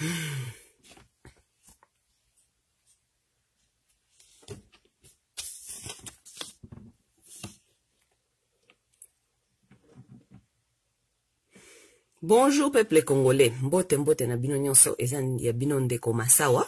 Bonjour peuple congolais. Mbote mbote na bino nyonso ezan ya bino ndeko masawa.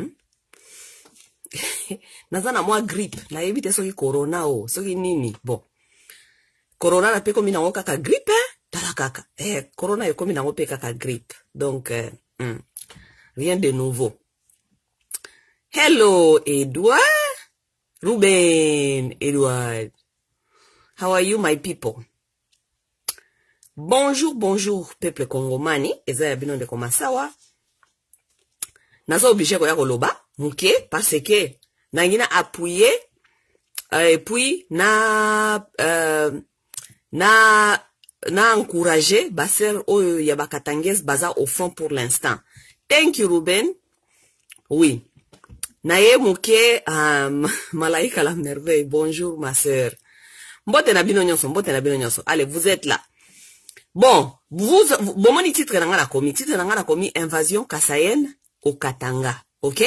Nazana mwa grippe na ebite soki corona o, soki nini. Bon. Corona na pe komi nango kaka grippe, tala kaka. Corona yo komi nango pe kaka grippe. Donc rien de nouveau. Hello Edouard. Ruben Edouard. How are you my people? Bonjour, bonjour, peuple congomani, eza ya bino ndeko masawa. Nazo obligé ko ya koloba, muke, parce que nangina appuyer, et puis na encourager, baser oyo ya bakatanges baza au fond pour l'instant. Thank you, Ruben. Oui. Naye muke, Malaika la merveille, bonjour, ma sœur. Mbote na bino nyonso, mbote na bino nyonso. Allez, vous êtes là. Bon, bon, mon titre n'a commis invasion kassaïenne au Katanga, ok?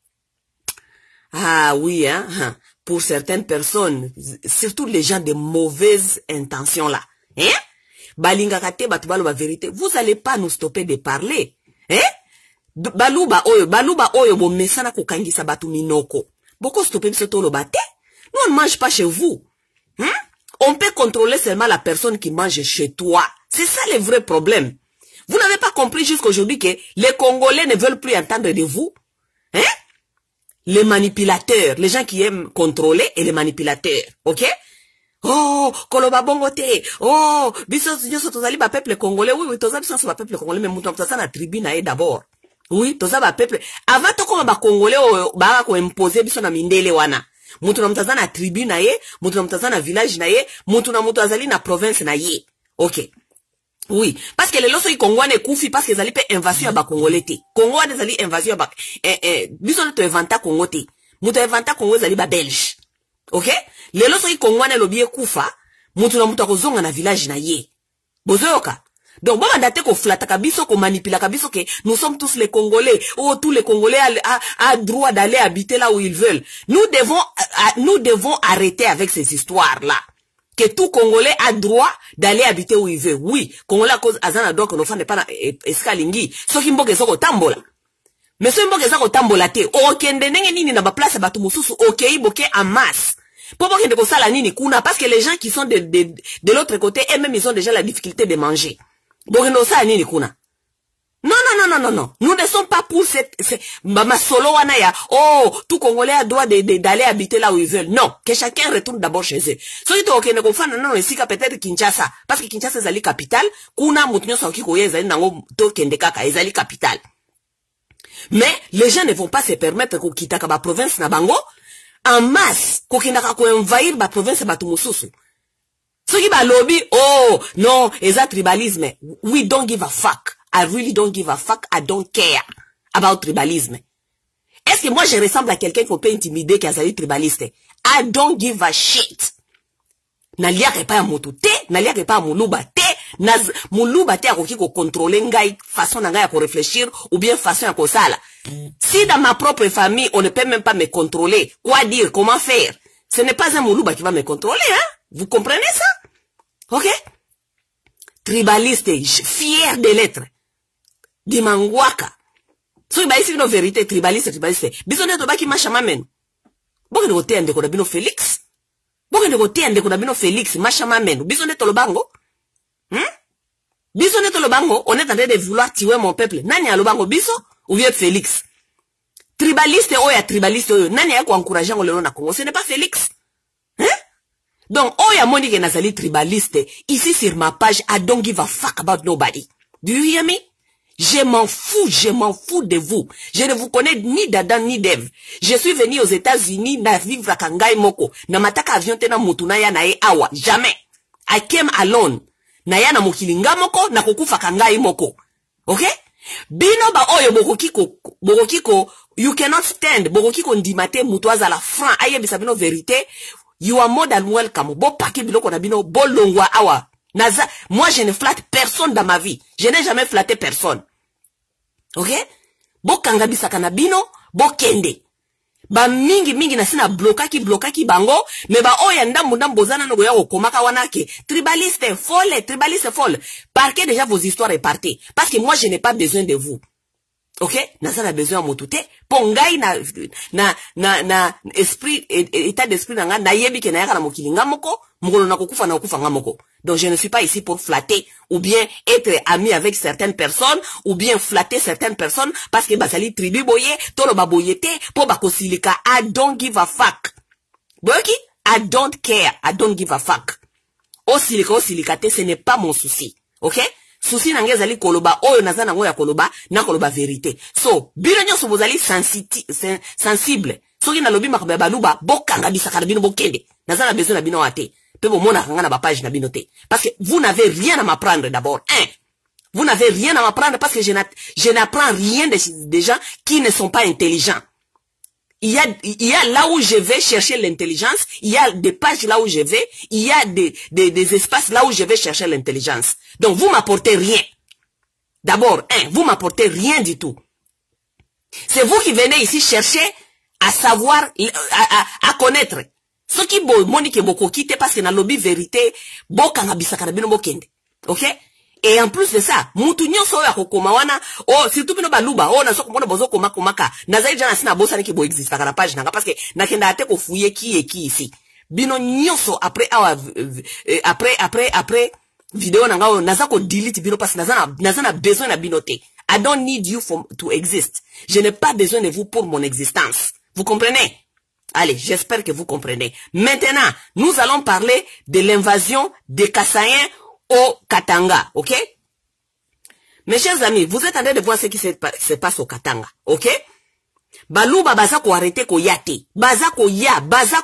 Ah oui, hein, pour certaines personnes, surtout les gens de mauvaises intentions là, hein? Balinga kate batubalo ba vérité, vous allez pas nous stopper de parler, hein? Baluba oyo bo mesana ko kangisa batu minoko. Boko stopper biso tolo bate? Nous on ne mange pas chez vous, hein? On peut contrôler seulement la personne qui mange chez toi. C'est ça le vrai problème. Vous n'avez pas compris jusqu'aujourd'hui que les Congolais ne veulent plus entendre de vous. Hein? Les manipulateurs, les gens qui aiment contrôler et les manipulateurs. Ok? Oh, koloba bongote. Oh, biso nyoso tozali ba peuple congolais. Oui, toza biso ba peuple congolais, mais mutu mtasa na tribu na e d'abord. Oui, toza ba peuple. Avant to koma ba congolais ba ko imposer biso na mindele wana. Mutu na mtaza na tribu na ye, mutu na mtaza na village na ye, mutu na mutu azali na province na ye. Ok. Oui, parce que les loso yi Congolais koufi parce que zali pe invasion ya ba Congolais te. Congolais zali invasion ya ba biso to inventa Congo te. Mutu inventa Congo zali ba Belge. OK? Les loso yi Congolais lobiye kufa, mutu na mutu akozonga na village na ye. Bozoyoka. Donc bon mandate ko flataka biso ko manipulaka biso que nous sommes tous les Congolais. Oh, tous les Congolais a droit d'aller habiter là où ils veulent. Nous devons arrêter avec ces histoires là. Que tout Congolais a droit d'aller habiter où il veut. Oui, Congolais à cause azana donc no fane pas escalingi. Soki mboke soko tambola. Mais so mboke soko tambola te. Okende ndenge nini na ba place batu mususu okei boke en masse. Pour kende ko sala nini kuna parce que les gens qui sont de l'autre côté eux-mêmes ils ont déjà la difficulté de manger. Bokendo sala nini kuna. Non. Nous ne sommes pas pour cette mama solo wana ya oh tout Congolais a droit d'aller habiter là où ils veulent. Non, que chacun retourne d'abord chez eux. So ito okene ko fana non esika peut-être Kinshasa parce que Kinshasa ezali capitale, kuna mutunyo soki ko yeza nango to kende kaka ezali capitale. Mais les gens ne vont pas se permettre ko kitaka ba province na bango en masse ko kindaka ko envahir ba province ba tumususu. Soki ba lobby oh non, eza tribalisme. We don't give a fuck. I really don't give a fuck. I don't care about tribalisme. Est-ce que moi je ressemble à quelqu'un qu'on peut intimider qui a zali tribaliste? I don't give a shit. Naliake pa ya moto te, naliake pa ya muluba te, muluba te akoki ko contrôler ngai façon na ngai ya ko réfléchir ou bien façon ya ko sala. Si dans ma propre famille on ne peut même pas me contrôler, quoi dire, comment faire? Ce n'est pas un muluba qui va me contrôler, hein? Vous comprenez ça? OK? Tribaliste, fier de l'être. Dimangwaka. So ba isi no vérité tribaliste. Biso ndeto baki mashama men. Boke de kote ande ko bino Félix. Boke de kote ande ko bino Félix mashama men. Biso ndeto lobango. Biso ndeto lobango, on est en train de vouloir tuer mon peuple. Nani a lobango biso ou bien Félix? Tribaliste oya tribaliste oyo. Nani a ko encourager ngolo na Congo? Ce n'est pas Félix. Donc oya moni ke nazali tribaliste ici sur ma page. I don't give a fuck about nobody. Do you hear me? Je m'en fous de vous. Je ne vous connais ni d'Adam ni d'Ève. Je suis venu aux États-Unis na vivre à Kangai Moko. Na mataka avion tena mutuna ya na e awa. Jamais. I came alone. Na ya na mukilinga moko na kukufa Kangai Moko. Okay? Bino ba oyo bokokiko, you cannot stand. Bokokiko ndimate mutuaza la franc. Aye bisabino vérité. You are more than welcome. Bo pake biloko na bino bolongwa awa. Moi, je ne flatte personne dans ma vie. Je n'ai jamais flatté personne. OK? bokanga bisaka na bino bokende ba mingi na sina blokaki bango me ba oya ndambu zana no ya okomaka wana ke tribaliste folle parquez déjà vos histoires et partez parce que moi je n'ai pas besoin de vous. OK, na besoin motute pongai na esprit état d'esprit na na yebi ke na yaka na mokili ngamoko mukolo na kokufa na okufa ngamoko. Donc je ne suis pas ici pour flatter ou bien être ami avec certaines personnes ou bien flatter certaines personnes parce que basali tribu boye tolo baboyete po bakosilika. I don't give a fuck. Boki, I don't care. I don't give a fuck. Osilika te, ce n'est pas mon souci. OK? Souci nange zali koloba oyo nazana ngo ya koloba na koloba vérité. So, bino nyoso bozali sensible. Soki na lobi makaba baluba bokanga bisaka na bino bokende. Nazana besoin na bino ate. Pebo mona kanga na ba page na bino te. Parce que vous n'avez rien à m'apprendre d'abord. Vous n'avez rien à m'apprendre parce que je n'apprends rien des gens qui ne sont pas intelligents. Il y a là où je vais chercher l'intelligence, il y a des pages là où je vais, il y a des espaces là où je vais chercher l'intelligence. Donc vous m'apportez rien. D'abord, vous m'apportez rien du tout. C'est vous qui venez ici chercher à savoir, à connaître. Ce qui monique beaucoup quitte parce que na lobby vérité, bokanga bisaka na bino bokende. OK? Et en plus de ça, mutu nyonso ya kokoma wana, oh, surtout bino baluba, oh, na soko mona bozo komaka, na zaidi jana sina bosa niki bo existe na page nanga, parce que na kenda ate ko fouiller qui est qui ici. Bino nyonso après vidéo nanga, naza ko delete bino parce que nazana besoin na bino te. I don't need you to exist. Je n'ai pas besoin de vous pour mon existence. Vous comprenez? Allez, j'espère que vous comprenez. Maintenant, nous allons parler de l'invasion des Kassaïens au Katanga, ok? Mes chers amis, vous êtes en train de voir ce qui se passe au Katanga, ok? Baluba baza ko arrêter ko yate. Baza ko ya.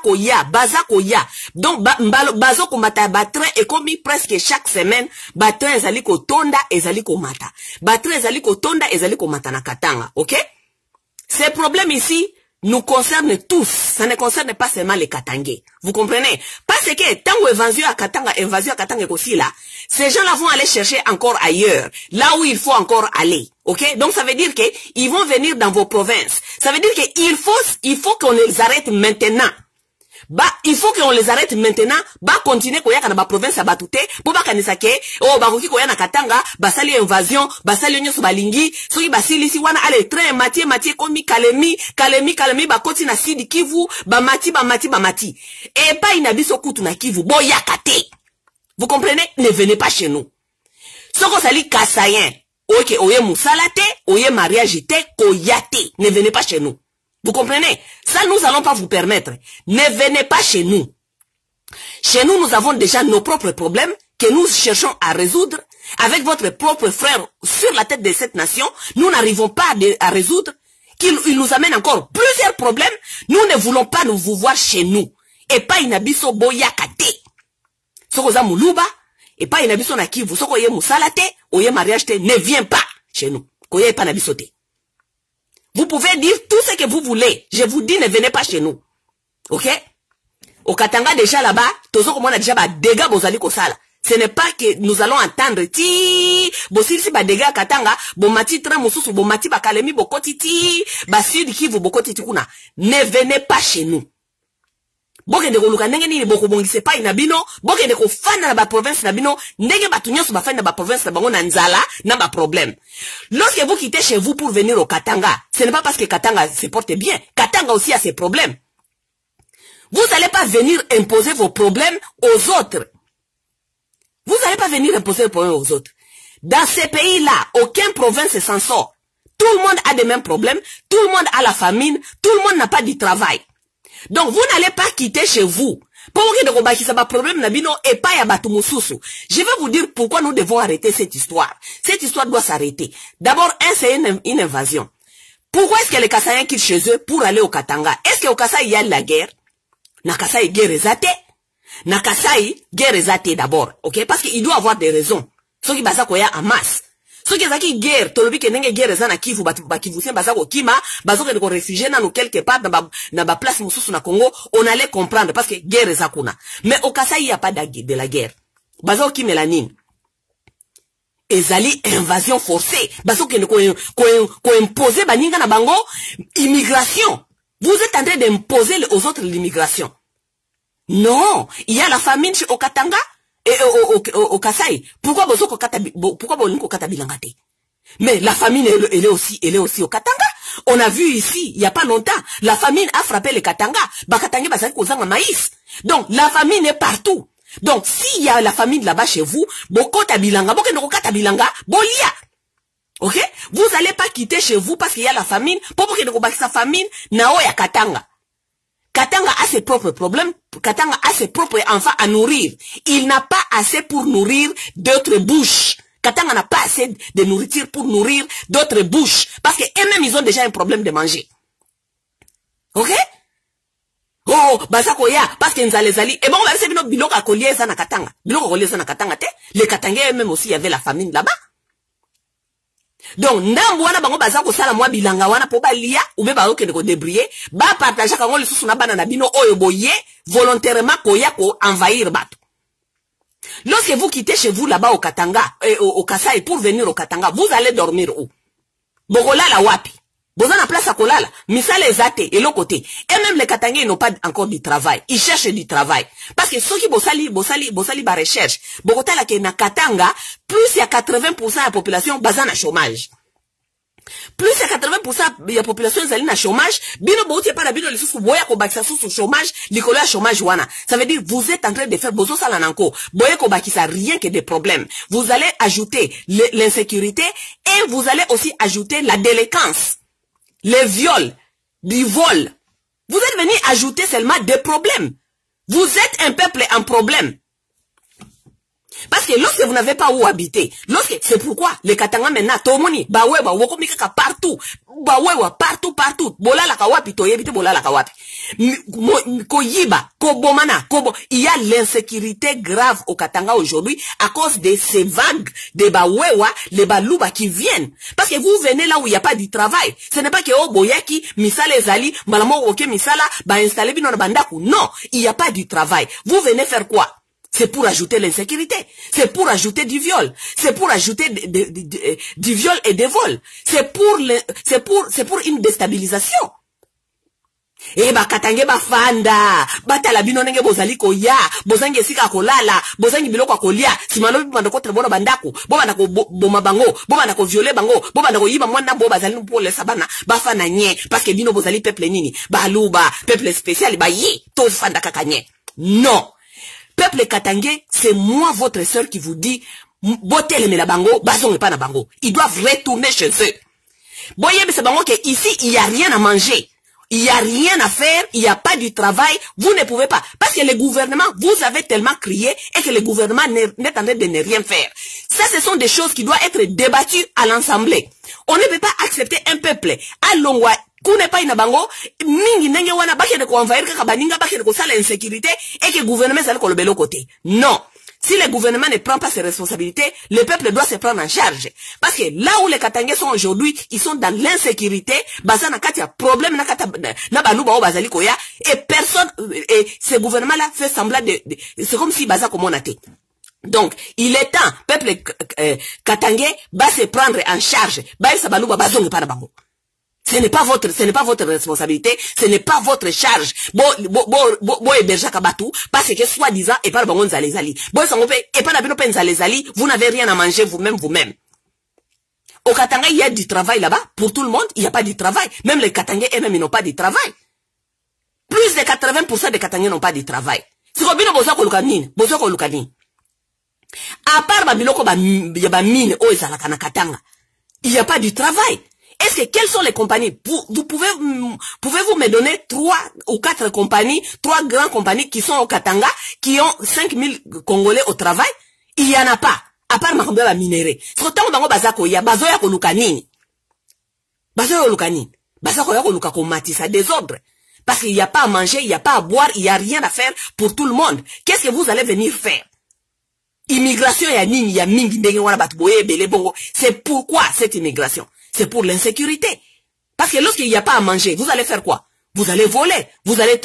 Donc, baza ko mata batrin et comme presque chaque semaine, batrin ezali ko tonda ezali ko mata. Batrin ezali ko tonda ezali ko mata na Katanga, ok? Ces problèmes ici nous concernent tous. Ça ne concerne pas seulement les Katangais. Vous comprenez? Parce que tant que invasion à Katanga aussi là, ces gens-là vont aller chercher encore ailleurs, là où il faut encore aller. OK? Donc ça veut dire que ils vont venir dans vos provinces. Ça veut dire que il faut qu'on les arrête maintenant. Il faut qu'on les arrête maintenant, continuer koyaka na ba province ya batute, po kanisa ke, oh bakoki koya na Katanga, basali invasion, basali nyoso balingi, soki basili si wana ale train matie komi kalemi bakoti na Sud Kivu, bamati. Et pas inabiso kutu na Kivu, boyaka te. Vous comprenez? Ne venez pas chez nous. Soko sali Kassaïen, ok, oye musalate, oye mariage te, koyate, ne venez pas chez nous. Vous comprenez? Ça, nous allons pas vous permettre. Ne venez pas chez nous. Chez nous, nous avons déjà nos propres problèmes que nous cherchons à résoudre. Avec votre propre frère sur la tête de cette nation, nous n'arrivons pas à résoudre. Qu'il nous amène encore plusieurs problèmes. Nous ne voulons pas vous voir chez nous. Et pas inabiso boyakate. Soko za muluba. Et pas inabiso na Kivu. Soko ye musalate. Oye mariage te. Ne viens pas chez nous. Koye pa nabisote. Vous pouvez dire tout ce que vous voulez. Je vous dis, ne venez pas chez nous. OK? Au Katanga, déjà là-bas, tozo comme on a déjà ba dégâts bozali kosala. Ce n'est pas que nous allons entendre ti bosili si ba dégâts Katanga, bomati tra mususu, bomati ba kalemi bokoti ti, ba Sud Kivu bokoti ti kuna. Ne venez pas chez nous. Boke de koluka ndenge nini boko bongise pa inabino, boke de ko fana na ba province nabino, ndenge batu nyonso ba fana na ba province na bango na nzala na ba problème. Lorsque vous quittez chez vous pour venir au Katanga, ce n'est pas parce que Katanga se porte bien, Katanga aussi a ses problèmes. Vous n'allez pas venir imposer vos problèmes aux autres. Vous n'allez pas venir imposer vos problèmes aux autres. Dans ces pays-là, aucun province s'en sort. Tout le monde a les mêmes problèmes, tout le monde a la famine, tout le monde n'a pas du travail. Donc, vous n'allez pas quitter chez vous. Pour que ça va problème nabino et pas ya batu mususu. Je vais vous dire pourquoi nous devons arrêter cette histoire. Cette histoire doit s'arrêter. D'abord, c'est une invasion. Pourquoi est-ce que les Kassaïens quittent chez eux pour aller au Katanga? Est-ce qu'au Kasaï il y a la guerre? Na Kasaï guerre ezate. Na Kasaï guerre ezate d'abord. OK? Parce qu'il doit avoir des raisons. Ce qui basa koya en masse. Ce qui est qui guerre, tolobi ke nenge guerre zana Kivu Kivu sen bazako kima, bazoko de réfugiés na nous quelque part na ba place mususu na Congo, on allait comprendre parce que guerre zakuna. Mais au Kasaï il y a pas de la guerre. Bazako ki mélanine. ezali invasion forcée. Baso que ko imposer baninga na bango immigration. Vous êtes en train d'imposer aux autres l'immigration. Non, il y a la famine au Katanga et au Kasaï. Pourquoi Bolinko Katabilangate? Mais la famine, elle est aussi au Katanga. On a vu ici, il n'y a pas longtemps, la famine a frappé le Katanga. Bakatanga basaki kozanga maïs. Donc, la famine est partout. Donc, s'il y a la famine là-bas chez vous, Bokota Bilanga, Bokenokata Bilanga, Bolia. Ok? Vous n'allez pas quitter chez vous parce qu'il y a la famine. Pour que sa famine, Naoya Katanga. Katanga a ses propres problèmes. Katanga a ses propres enfants à nourrir. Il n'a pas assez pour nourrir d'autres bouches. Katanga n'a pas assez de nourriture pour nourrir d'autres bouches. Parce qu'eux-mêmes, ils ont déjà un problème de manger. Ok? Oh, basakoya, parce que nzalezali. Et bon, on va essayer de biloko à collier ça na Katanga. Biloko à collier ça na Katanga, te. Les Katangais eux-mêmes aussi, il y avait la famine là-bas. Donc, ndambo wana bango bazako sala mwa bilanga wana po balia, ube ba okende ko débrier, ba partager kango lisusu na bana na bino oyo boye, volontairement koya ko envahir bato. Lorsque vous quittez chez vous là-bas au Katanga, au Kasaï pour venir au Katanga, vous allez dormir où? Bogola la wapi? Bozana place à kolala, misale ezate, et l'autre côté. Et même les Katangais n'ont pas encore du travail. Ils cherchent du travail. Parce que ceux qui bosali ba recherche, Bogota la ke na Katanga, plus il y a 80% de la population bazana chômage. Plus il y a 80% de la population zali na chômage, bino bouti pas la bino les sous boya ko bakisa sous chômage, likolo chômage wana. Ça veut dire vous êtes en train de faire bozo salananko, boya ko bakisa rien que des problèmes. Vous allez ajouter l'insécurité et vous allez aussi ajouter la délinquance. Les viols, du vol. Vous êtes venu ajouter seulement des problèmes. Vous êtes un peuple en problème. Parce que lorsque vous n'avez pas où habiter, c'est pourquoi les Katanga maintenant, Tomoni, Bawewa, Wokomika partout, Bawewa, partout, Bola la kawapi, Toyebite, Bola la kawapi. Koyiba, Kobomana, Kobo, il y a l'insécurité grave au Katanga aujourd'hui à cause de ces vagues de Bawewa, les Balouba qui viennent. Parce que vous venez là où il n'y a pas de travail. Ce n'est pas que oh Boyaki, Misale Zali, Malamo Oke Misala, ba installer bino na bandaku. Non, il n'y a pas de travail. Vous venez faire quoi? C'est pour ajouter l'insécurité. C'est pour ajouter du viol. C'est pour ajouter du viol et des vols. C'est pour une déstabilisation. Eh ba katange ba fanda, batala bino nenge bozali koya, bozangi esika kolala, bozangi biloko kolia, simano bibanda ko trebona bandako, bobanda ko boma bango, bobanda ko violer bango, bobanda ko yiba mwana bo bazali pour les sabana, ba fana nye parce que bino bozali peuple nini, ba luba, peuple spécial ba yi, to fanda kakanye. Non. Peuple katangé, c'est moi votre sœur qui vous dit botel me la bango, bazon et pas na bango. Ils doivent retourner chez eux. Boyé c'est bango que ici il y a rien à manger. Il y a rien à faire, il n'y a pas du travail, vous ne pouvez pas. Parce que le gouvernement, vous avez tellement crié et que le gouvernement n'est en train de ne rien faire. Ça, ce sont des choses qui doivent être débattues à l'Assemblée. On ne peut pas accepter un peuple à Longwa, kune pa inabango, mingi nenge wana baki de ko envahir kaka baninga baki de ko sala insécurité et que le gouvernement s'allait ko le belo côté. Non. Si le gouvernement ne prend pas ses responsabilités, le peuple doit se prendre en charge. Parce que là où les Katangais sont aujourd'hui, ils sont dans l'insécurité, bazana katia problème na kata na baluba o bazali koya et personne et ce gouvernement là fait semblant de c'est comme si baza comme on a été. Donc, il est temps peuple Katangais va se prendre en charge. Ba sa baluba bazonge para bango. Ce n'est pas votre responsabilité, ce n'est pas votre charge. Bo héberger Kabatou, parce que soi-disant, et pas le bon zali. Bo sangope, et pas la bino zali, vous n'avez rien à manger vous-même. Au Katanga, il y a du travail là-bas. Pour tout le monde, il n'y a pas du travail. Même les Katangais eux-mêmes, ils n'ont pas de travail. Plus de 80% des Katangais n'ont pas de travail. C'est comme bino bozo ko lukani. À part babiloko ba mine, o ezalaka na Katanga, il n'y a pas du travail. Est-ce que quelles sont les compagnies? Vous pouvez-vous me donner 3 ou 4 compagnies, 3 grandes compagnies qui sont au Katanga, qui ont 5000 Congolais au travail? Il y en a pas. À part Makombe la minéré. Surtout bango bazako ya bazoya ko lukanini. Bazoya ko lukanini. Bazako ya ko luka ko matisa désordre. Parce qu'il n'y a pas à manger, il n'y a pas à boire, il n'y a rien à faire pour tout le monde. Qu'est-ce que vous allez venir faire? Immigration ya nini ya mingi ndenge wana batu boye bele bongo. C'est pourquoi cette immigration? C'est pour l'insécurité. Parce que lorsqu'il n'y a pas à manger, vous allez faire quoi? Vous allez voler, vous allez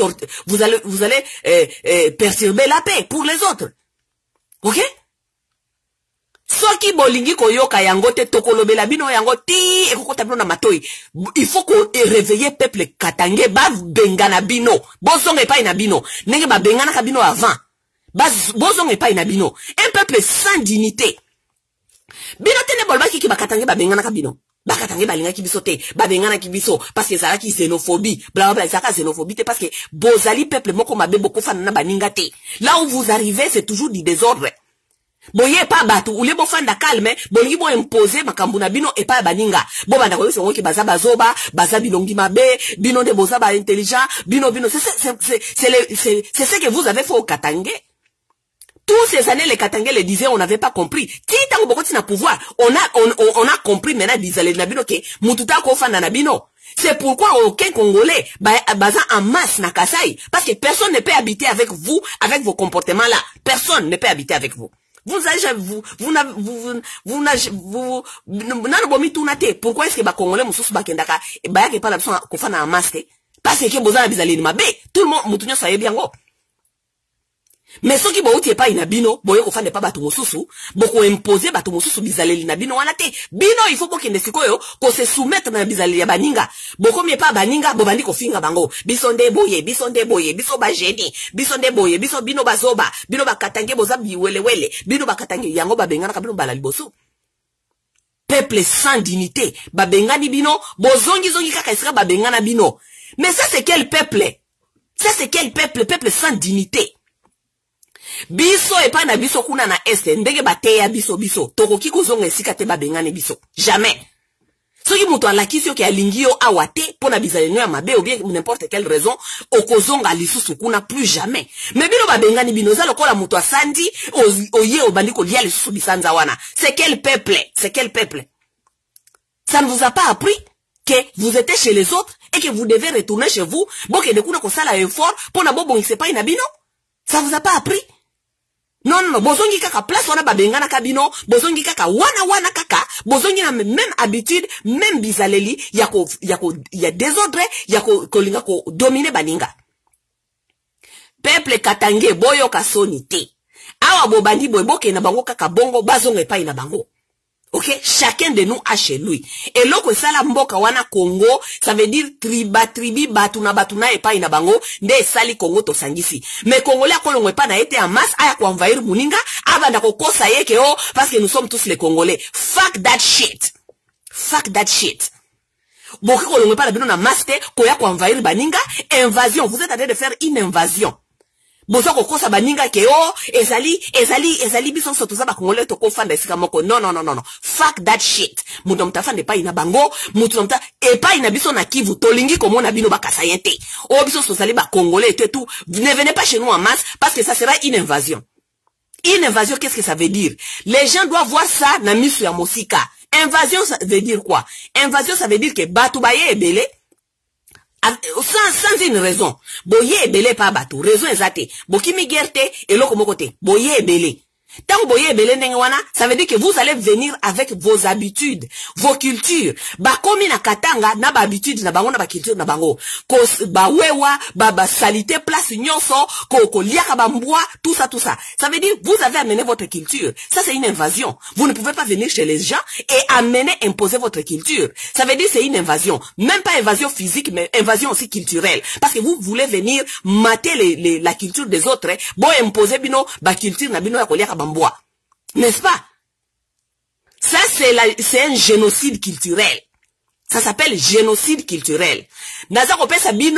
perturber la paix pour les autres. Ok? Soki bolingi koyoka yango te tokolobela bino yango ti ekokota bino na matoi. Il faut ko réveiller peuple Katangé ba bengana bino. Bozonga epai na bino. Nenge ba bengana ka bino avant. Bozonga epai na bino. Un peuple sans dignité. Bino tene bolba ki ba Katangé ba bengana ka bino. Ba Katangé ba linga ki biso te. Ba bengana ki biso parce que ça ki xénophobie. Bla bla ça xénophobie te parce que bozali peuple moko mabe beaucoup fana na baninga te. Là où vous arrivez c'est toujours du désordre. Boye pa batu ule bo fanda calme bolingi bo imposer makambu na bino epa baninga bo banda ko songo ki baza bazoba baza bilongi mabe bino de boza ba intelligent bino c'est ce que vous avez fait au Katangé. Tous ces années les Katangé les disaient on n'avait pas compris qui tango bokoti na pouvoir on a compris maintenant disait na bino ke mututa ko fanda na bino. C'est pourquoi aucun Congolais baza en masse na Kasai parce que personne ne peut habiter avec vous avec vos comportements là. Personne ne peut habiter avec vous. Pourquoi est-ce que ba Congolais mususu bakendaka ba yake pa la biso ko fana en masse parce que bozana bizaleli mabe tout le monde mutunyo sa yebiango. Mais soki bo uti epai na bino boye ko fande pa batu mususu boko imposer batu mususu bizaleli na bino wana te bino il faut bokende sikoyo ko se soumettre na bizaleli ya baninga boko mie pa baninga bo bandi ko finga bango biso nde boye biso ba jeni biso nde boye biso bino bazoba bino ba Katangé boza biwelewele bino ba Katangé yango ba bengana ka bino bala liboso. Peuple sans dignité ba bengani bino bozongi kaka esika ba bengana bino. Mais ça c'est quel peuple? Ça c'est quel peuple? Peuple sans dignité. Biso epa na biso kuna na este ndenge bateya biso tokoki kozonga esika te babengane biso jamais. Soki muto alakisi yo ke alingi yo awa te pona bizaleno ya mabe ou bien n'importe quelle raison okozonga lisusu kuna plus jamais. Mais bino babengani bino za lokola muto asandi oye obandi kolia lisusu bisanza wana. C'est quel peuple? C'est quel peuple? Ça ne vous a pas appris que vous étiez chez les autres et que vous devez retourner chez vous boke de kuna kosala effort pona bobongise pa ina bino? Ça vous a pas appris? Non, bozongi kaka place wana babengana kabino, bozongi kaka wana kaka, bozongi na même habitude, même bizaleli, ya désordre, kolinga ko dominer baninga. Peuple Katangé boyo kasoni te. Awa bobandi boyeboke na bango kaka bongo bazonga epai na bango. Ok, chacun de nous a chez lui. Et loko sala mboka wana Congo, ça veut dire tribi batuna epai na bango, nde sali Congo to sangisi. Mais Congolais kolongo epa na été en masse, aya ko envahir muninga, abanda ko kosa yeke o, parce que nous sommes tous les Congolais. Fuck that shit. Fuck that shit. Boki kolongo epa na bino na masse te, koya ko envahir baninga, invasion. Vous êtes en train de faire une invasion. Bozo ko kosa baninga ke o ezali biso sotoza ba Congolais to ko fanda esika moko. Non. Fuck that shit. Muto mtafande pa ina bango, muto mta epa ina biso na Kivu tolingi komona bino bakasayente. O biso sozali ba Congolais et tout. Ne venez pas chez nous en masse parce que ça sera une invasion. Une invasion, qu'est-ce que ça veut dire? Les gens doivent voir ça na misu ya mosika. Invasion ça veut dire quoi? Invasion ça veut dire que batu baye ebele sans une raison. Boye ebele pa batu. Raison exacte. Bokimi gerte et loko mokote. Boye ebele. Tant boye ebele ndenge wana, ça veut dire que vous allez venir avec vos habitudes, vos cultures. Ba komi na Katanga na ba habitude na bango na ba culture na bango. Ko ba wewa, ba salité place nyonso, ko liaka ba mbwa, tout ça. Ça veut dire vous avez amené votre culture. Ça c'est une invasion. Vous ne pouvez pas venir chez les gens et imposer votre culture. Ça veut dire c'est une invasion. Même pas invasion physique mais invasion aussi culturelle. Parce que vous voulez venir mater la culture des autres, bon imposer bino ba culture na bino ya ko liaka bois. N'est-ce pas? Ça, c'est un génocide culturel. Ça s'appelle génocide culturel. Naza kopé sabino,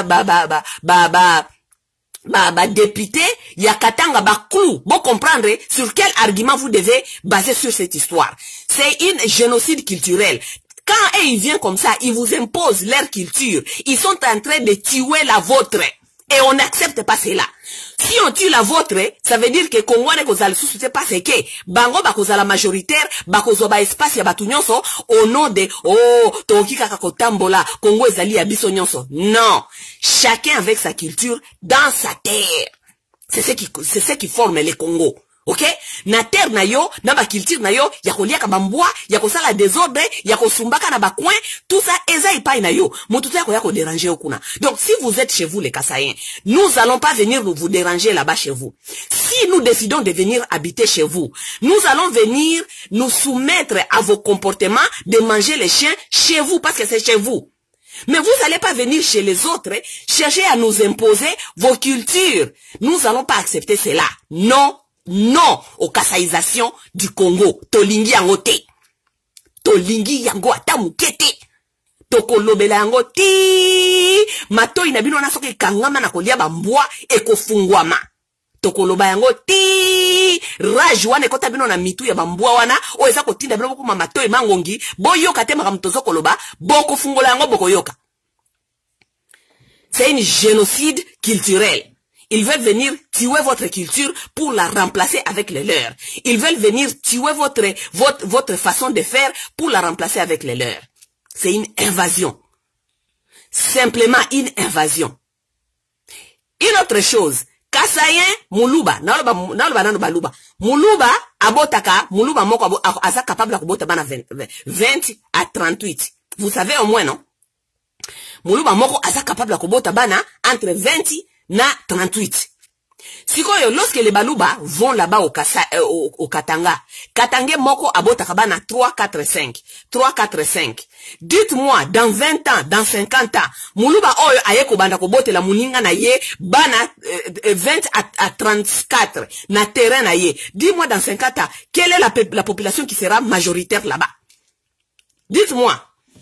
député, ya Katanga ba clou. Bon comprendre sur quel argument vous devez baser sur cette histoire. C'est une génocide culturel. Quand ils viennent comme ça, ils vous imposent leur culture. Ils sont en train de tuer la vôtre. Et on n'accepte pas cela. Si on tue la vôtre, ça veut dire que Congo ne kozala sous c'est pas ce que bango ba kozala majoritaire, ba kozoba espace ya batu nyonso au nom de toki kaka kotambola Congo ezali ya biso nyonso. Non, chacun avec sa culture dans sa terre. C'est ce qui forme les Congo. Ok? Na terre na yo, na ba culture na yo, ya kolia ka bambwa, ya kosala désordre, ya kosumbaka na ba coin, tout ça, eza ipai na yo. Motutu ya ko déranger okuna. Donc, si vous êtes chez vous, les Kassaïens, nous allons pas venir vous déranger là-bas chez vous. Si nous décidons de venir habiter chez vous, nous allons venir nous soumettre à vos comportements de manger les chiens chez vous, parce que c'est chez vous. Mais vous n'allez pas venir chez les autres, chercher à nous imposer vos cultures. Nous n'allons pas accepter cela. Non. Non aux kassaïsations du Congo. Tolingi yango te. Tolingi yango ata mukete. Tokolobela yango ti. Mato inabino na soke kangama na kolia bambwa eko fungwama. Tokoloba yango ti. Raj wane kota bino na mitu ya bambwa wana. O eza kotinda bino kuma mato emangongi. Boyoka te makamtozo koloba. Boko fungola yango boko yoka. C'est un génocide culturel. Ils veulent venir tuer votre culture pour la remplacer avec les leurs. Ils veulent venir tuer votre façon de faire pour la remplacer avec les leurs. C'est une invasion. Simplement une invasion. Une autre chose. Kassaïen, Muluba. Naluba. Muluba, abotaka, Muluba moko asa capable de bana 20 à 38. Vous savez au moins, non? Muluba moko asa capable de bana entre 20 na 38. Sikoyo, lorsque les Baluba vont là-bas au Katanga, Katanga moko abota kabana 3, 4, 5. 3, 4, 5. Dites-moi, dans 20 ans, dans 50 ans, Muluba oyo ayeko banda kobote la muninga na ye, bana 20 à 34, na terrain na ye. Dis-moi dans 50 ans, quelle est la population qui sera majoritaire là-bas? Dites-moi.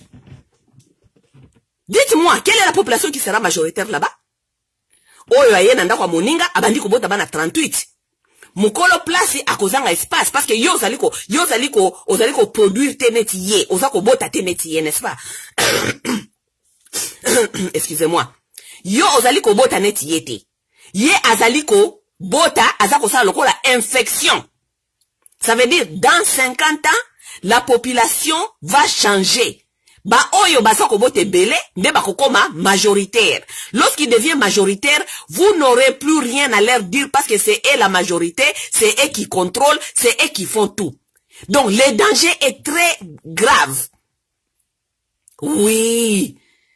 Dites-moi, quelle est la population qui sera majoritaire là-bas? Oyo aye nanda kwa moninga abandi kobota bana 38. Mukolo place akozanga espace parce que yo ozaliko produire teneti ye, ozako bota teneti ye, n'est-ce pas? Excusez-moi. Yo ozaliko bota neti ye te. Ye azaliko bota azako sa lokola infection. Ça veut dire dans 50 ans la population va changer. Ba oyo basako bote belé, nde bakokoma majoritaire. Lorsqu'il devient majoritaire, vous n'aurez plus rien à leur dire parce que c'est eux la majorité, c'est eux qui contrôlent, c'est eux qui font tout. Donc le danger est très grave. Oui.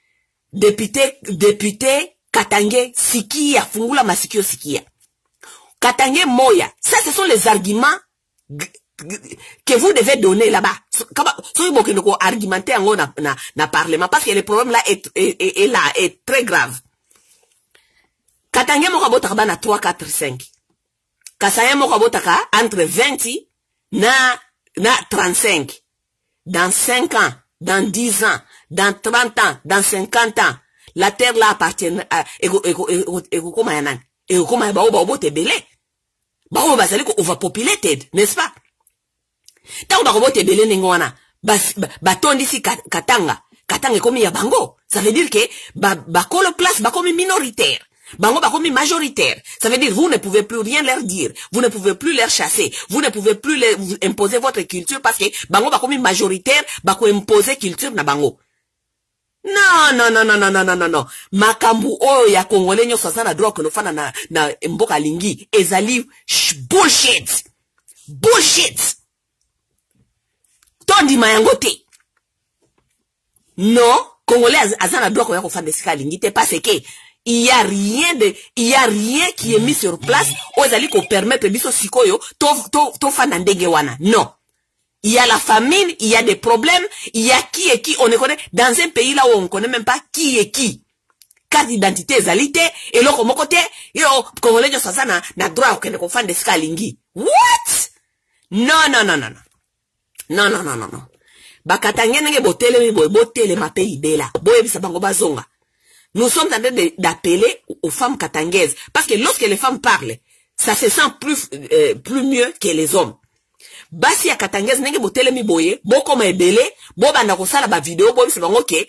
Député Katangé Sikia, Fungula Masikio Sikia. Katangé Moya. Ça, ce sont les arguments que vous devez donner là-bas. Soyez bon que nous argumenter en na parlement parce que le problème là est très grave. Katangé moko botaka na 3, 4, 5. Kassaïen moko botaka entre 20 na 35. Dans 5 ans, dans 10 ans, dans 30 ans, dans 50 ans, la terre là appartient à ekokoma yanan. Ekokoma ba obote belé. Ba obazali ko overpopulated, n'est-ce pas? Tant ba robote belé nengwana, batondisi Katanga komi ya bango. Ça veut dire que bakolo place bakomi minoritaire. Bango bakomi majoritaire. Ça veut dire vous ne pouvez plus rien leur dire. Vous ne pouvez plus leur chasser. Vous ne pouvez plus leur imposer votre culture parce que bango bakomi majoritaire, bako imposer culture na bango. Non. Makambu oyo ya Congolais nyo sasa na droit que no fana na mboka lingi ezali bullshit. Bullshit. Tondi mayangote. Non, Congolais azana droit ko fana sika lingi te parce que il y a rien qui est mis sur place ozali ko permettre biso sikoyo to fana ndenge wana. Non. Il y a la famine, il y a des problèmes, il y a qui est qui, on ne connaît, dans un pays là où on ne connaît même pas qui est qui. Carte d'identité, zalité, et l'autre, mon côté, yo, Congolais, yo, ça, na droit, au Kenya, qu'on fasse des scalingi. What? Non. Bakatangé, nenge, botele, ma pays, bela, boye, bisa, bango, bazonga. Nous sommes en train d'appeler aux femmes katangaises, parce que lorsque les femmes parlent, ça se sent plus mieux que les hommes. Basi ya Katangese nenge botele mi boye, boko ma ebele, bo banda kosala ba vidéo, bo bise bango ke,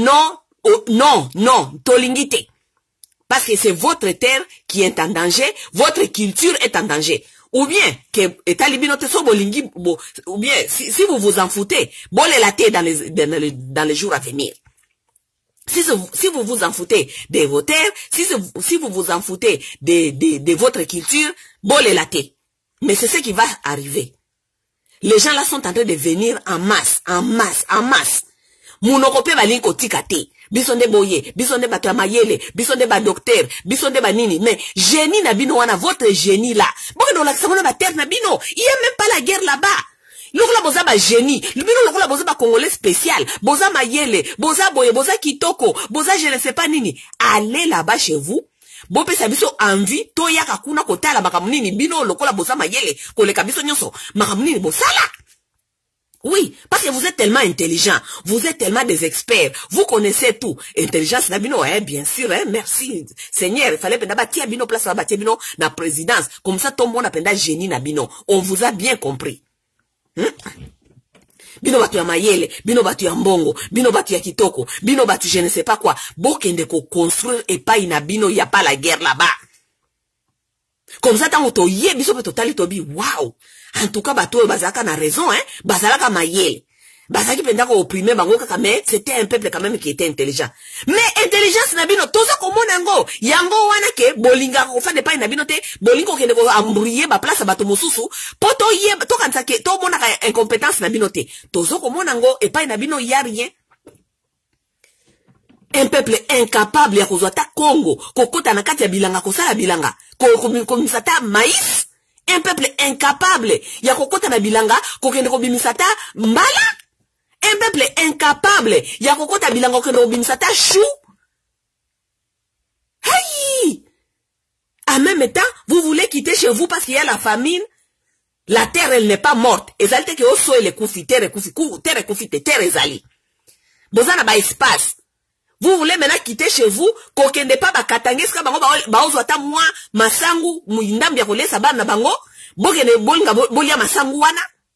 non, tolingite. Parce que c'est votre terre qui est en danger, votre culture est en danger. Ou bien, que etalibino te so bolingi, ou bien, si vous vous en foutez, bo le laté dans les jours à venir. Si vous vous en foutez de vos terres, si vous vous en foutez de votre culture, bo le laté. Mais c'est ce qui va arriver. Les gens là sont en train de venir en masse, en masse, en masse. Mounoko balinko tikate. Bisonde boye, bisonde batamayele, bisonde ba docteur, bisonde ba nini. Mais génie na bino wana, votre génie là. Bon, dans la seconde ba terre na bino. Il n'y a même pas la guerre là-bas. Lokola boza ba génie. Bino lokola boza ba congolais spécial. Boza mayele, boza boye, boza kitoko, boza je ne sais pas nini. Allez là-bas chez vous. Bon pe sabiso envie, to yaka kuna kotala makamunini, bino lokola boza mayele, koleka biso nyonso, makamunini bosala. Oui, parce que vous êtes tellement intelligent, vous êtes tellement des experts, vous connaissez tout. Intelligence na bino, bien sûr, merci Seigneur, il fallait penda batia bino place na batia bino na présidence, comme ça tout le monde appenda génie na bino. On vous a bien compris. Bino batu ya mayele, bino batu ya mbongo, bino batu ya kitoko, bino batu je ne sais pas quoi. Bokende ko construire et pas ina bino, y a pas la guerre là-bas. Comme ça, tant que yé, biso pe totali tobi, wow. En tout cas, bateau, bazalaka na raison, bazalaka mayele. Bazalaki pendako opprimé, bango kaka, mais c'était un peuple quand même qui était intelligent. Mais intelligence na bino, toza komona yango, yango wana ke, bolinga ko fa de pa na bino te, bolingo kende ko embrouiller ba place bato mosusu, poto yé, to kanza ke, to mona ka incompétence na bino te. Toza komona yango, et pa na bino y a rien. Un peuple incapable ya kozwata Congo, kokota na kati ya bilanga, kosala bilanga, komisata maïs. Un peuple incapable ya kokota na bilanga, kokende kobimisata mbala. Un peuple incapable ya kokota bilanga, kokende kobimisata chou. Hey! En même temps, vous voulez quitter chez vous parce qu'il y a la famine. La terre, elle n'est pas morte. Ezalte ke oso ele kufi, terre kufi, terre ezali. Bozana ba espace. Vous voulez maintenant quitter chez vous, kokende pa bakatange ska bango baozo ata mwa masangu muindambi ya kolesa bana bango, bokende bolinga bolia masangu wana.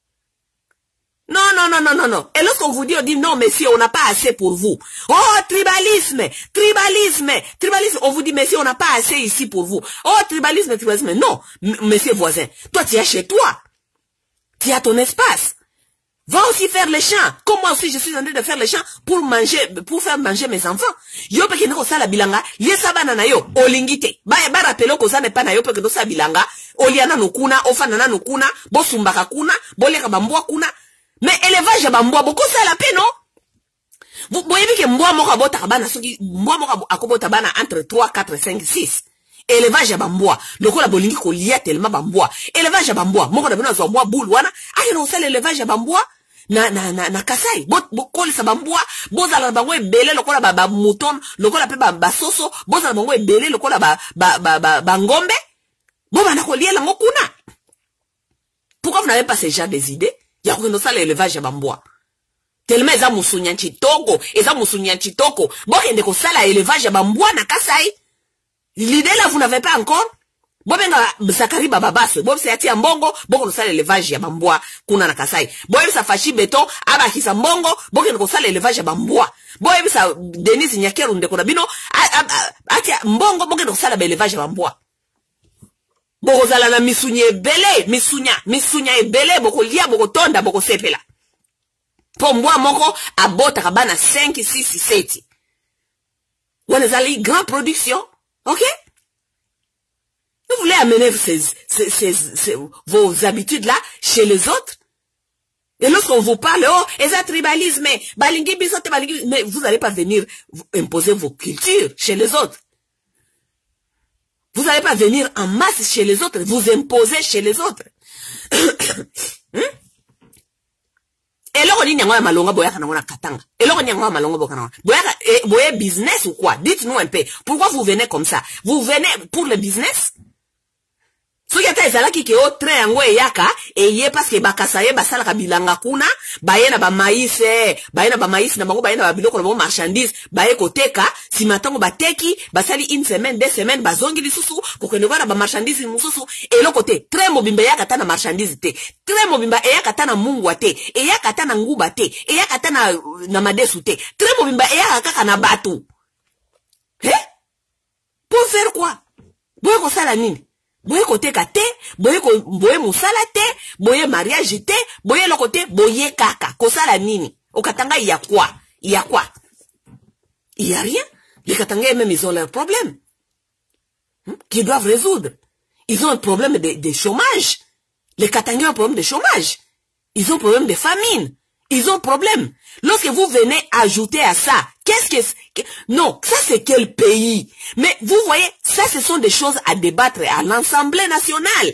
Non. Et lorsqu'on vous dit, on dit non, messieurs, on n'a pas assez pour vous. Oh, tribalisme. On vous dit, messieurs, on n'a pas assez ici pour vous. Oh, tribalisme. Non, monsieur voisin, toi, tu es chez toi. Tu as ton espace. Va aussi faire les champs. Comme moi aussi, je suis en train de faire les champs pour manger, pour faire manger mes enfants. Yo peke niko sala bilanga, liye sabana na yo, olingite. Ba rappelo ko sa ne pa na yo peke no sa bilanga, oliana no kuna, ofana no kuna, bo sumbaka kuna, bo leka bambwa kuna. Mais élevage ya bambwa, boko sala pe no? Vous voyez que mbwa moko abota kabana, mbwa moko akobota bana entre 3, 4, 5, 6. Élevage ya bambwa, lokola bolingi ko liya tellement bambwa. Élevage ya bambwa, moko na bino zo mbwa bulu wana, ayo no sala élevage ya bambwa. Na Kasai, bokoli sa bambwa, bozala bango ebele lokola ba mouton, lokola pe ba soso, bozala bango ebele lokola ba ngombe, boba na kolia lango kuna. Pourquoi vous n'avez pas ce genre des idées? Ya kono sala élevage ya bambwa. Tellement eza musunya chitoko, bokende ko sala élevage ya bambwa na Kasai. L'idée là vous n'avez pas encore? Bobenga Zakari Bababase, bob se ati mbongo, boko sala élevage ya bambwa kuna na Kasai. Bob sa fachi beton, aba kisa mbongo, boko no sala élevage ya bambwa. Bob sa Denis Nyakeru ndeko na bino, ati mbongo boko no sala élevage ya bambwa. Boko zala na misunya ebele, boko lia, boko tonda, boko sepela. Po mbwa moko abota kabana 5, 6, 7. Wane zali grand production, ok? Vous voulez amener vos habitudes-là chez les autres? Et lorsqu'on vous parle, oh, et ça tribalisme, mais vous n'allez pas venir imposer vos cultures chez les autres. Vous n'allez pas venir en masse chez les autres, vous imposer chez les autres. Et là, on dit, malonga boyaka na katanga. Et là, on dit, malonga boyaka business ou quoi? Dites-nous un peu. Pourquoi vous venez comme ça? Vous venez pour le business? So yata ezalaki ke o train yango eyaka eye parce que bakasaye basala kabilanga kuna bayena ba maïs na bango bayena ba biloko na bango marchandise baye koteka si matango bateki basali une semaine 2 semaines bazongi lisusu kokende na ba marchandise mususu eloko te train mobimba yaka ta na marchandise te train mobimba eyaka ta na mungu te eyaka ta na nguba te eyaka ta na madesu te train mobimba eyaka kaka na bato pour faire quoi boye ko sala nini boye koteka te, boye musala te, boye mariage te, boye loko te, boye kaka. Kosala nini? Au Katanga, il y a quoi? Il y a quoi? Il y a rien. Les Katangais même, ils ont leurs problèmes. Qu'ils doivent résoudre. Ils ont un problème de chômage. Les Katangais ont problème de chômage. Ils ont problème de famine. Ils ont problème. Lorsque vous venez ajouter à ça, non, ça c'est quel pays? Mais vous voyez, ça ce sont des choses à débattre à l'Assemblée nationale.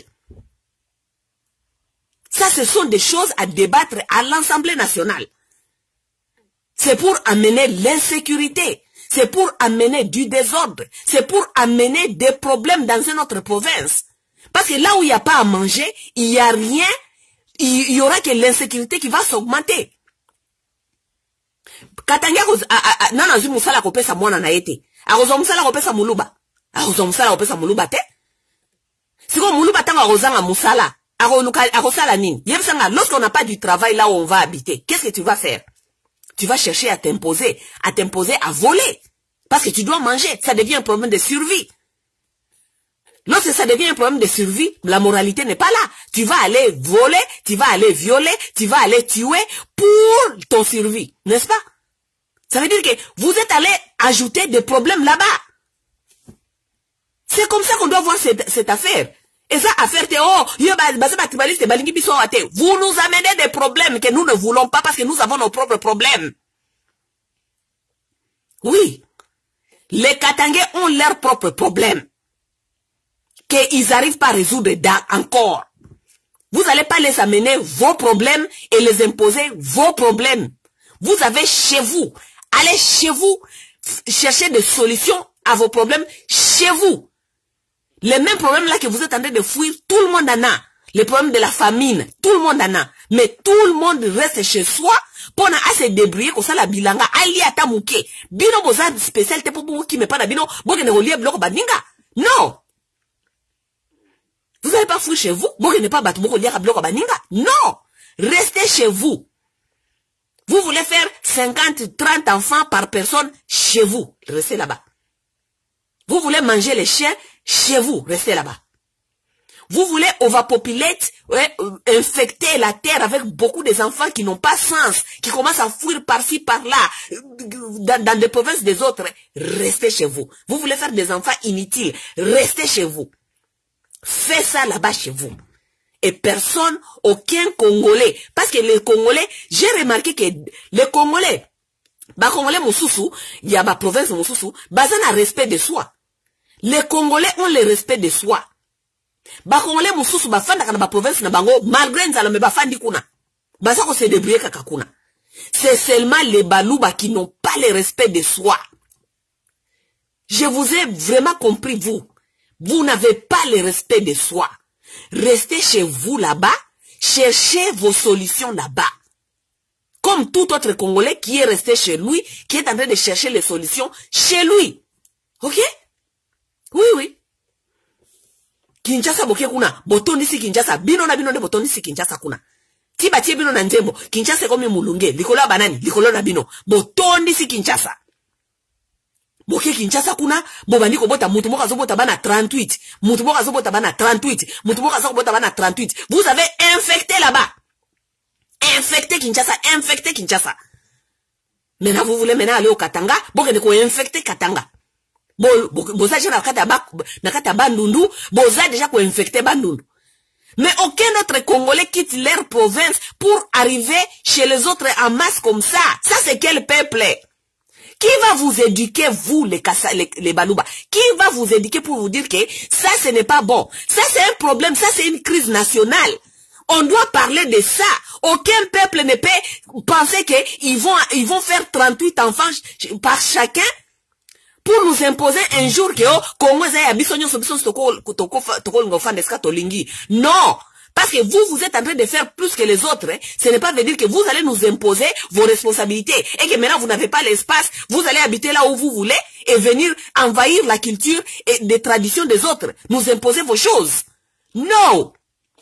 Ça ce sont des choses à débattre à l'Assemblée nationale. C'est pour amener l'insécurité. C'est pour amener du désordre. C'est pour amener des problèmes dans une autre province. Parce que là où il n'y a pas à manger, il n'y a rien, il y aura que l'insécurité qui va s'augmenter. Katanga nana zu musala kopesa mwana na yete. Arozo musala kopesa muluba. Arozo musala kopesa muluba te. Siko muluba tanga arozanga musala. Arosala nini. Yebsanga, lorsqu'on n'a pas du travail là où on va habiter, qu'est-ce que tu vas faire? Tu vas chercher à t'imposer à voler. Parce que tu dois manger. Ça devient un problème de survie. Lorsque ça devient un problème de survie, la moralité n'est pas là. Tu vas aller voler, tu vas aller violer, tu vas aller tuer pour ton survie. N'est-ce pas? Ça veut dire que vous êtes allé ajouter des problèmes là-bas. C'est comme ça qu'on doit voir cette affaire. Et ça, affaire, vous nous amenez des problèmes que nous ne voulons pas parce que nous avons nos propres problèmes. Oui. Les Katangais ont leurs propres problèmes. Qu'ils n'arrivent pas à résoudre encore. Vous n'allez pas les amener vos problèmes et les imposer vos problèmes. Vous avez chez vous. Allez chez vous chercher des solutions à vos problèmes chez vous. Les mêmes problèmes là que vous êtes en train de fuir, tout le monde en a. Les problèmes de la famine, tout le monde en a. Mais tout le monde reste chez soi pour se débrouiller comme ça la bilanga. Ali atamuke. Bino boza spécialité pour vous qui me pas bino. Boke ne relier bloc badinga. Non. Vous n'allez pas fuir chez vous. Boke ne pas battre relier bloc badinga. Non. Restez chez vous. Vous voulez faire 50, 30 enfants par personne chez vous. Restez là-bas. Vous voulez manger les chiens chez vous. Restez là-bas. Vous voulez overpopulate, infecter la terre avec beaucoup des enfants qui n'ont pas sens, qui commencent à fuir par-ci, par-là, dans des provinces des autres. Restez chez vous. Vous voulez faire des enfants inutiles. Restez chez vous. Faites ça là-bas chez vous. Et personne, aucun Congolais. Parce que les Congolais, j'ai remarqué que les Congolais, Congolais Moussoussou, il y a ma province Moussoussou, bazan a respect de soi. Les Congolais ont le respect de soi. Congolais Moussoussou, bafanda kana province na bango, malgré nzala me bafandi kuna. Bazako se débrouiller kakakuna. C'est seulement les Balouba qui n'ont pas le respect de soi. Je vous ai vraiment compris, vous. Vous n'avez pas le respect de soi. Restez chez vous là-bas, cherchez vos solutions là-bas. Comme tout autre Congolais qui est resté chez lui, qui est en train de chercher les solutions chez lui. Ok? Oui, oui. Kinshasa boke kuna, botondi si Kinshasa, bino na bino de botondi si Kinshasa kuna. Tiba tie bino na nzembo, Kinshasa komi mulunge, likolo banani, likolo na bino, botondi si Kinshasa. Boke Kinshasa kuna, bobandi ko bota mutu moka zobota bana 38, mutu moka zobota bana 38, mutu moka zobota bana 38. Vous avez infecté là-bas. Infecté Kinshasa, infecté Kinshasa. Maintenant vous voulez maintenant aller au Katanga, boke ne ko infecté Katanga. Boza déjà nakata bandundu, boza déjà ko infecté bandundu. Mais aucun autre Congolais quitte leur province pour arriver chez les autres en masse comme ça. Ça c'est quel peuple? Qui va vous éduquer, vous, les Balouba? Qui va vous éduquer pour vous dire que ça, ce n'est pas bon? Ça, c'est un problème. Ça, c'est une crise nationale. On doit parler de ça. Aucun peuple ne peut penser qu'ils vont faire 38 enfants par chacun pour nous imposer un jour que Congo non. Parce que vous êtes en train de faire plus que les autres. Ce n'est pas de dire que vous allez nous imposer vos responsabilités. Et que maintenant vous n'avez pas l'espace. Vous allez habiter là où vous voulez. Et venir envahir la culture et les traditions des autres. Nous imposer vos choses. Non.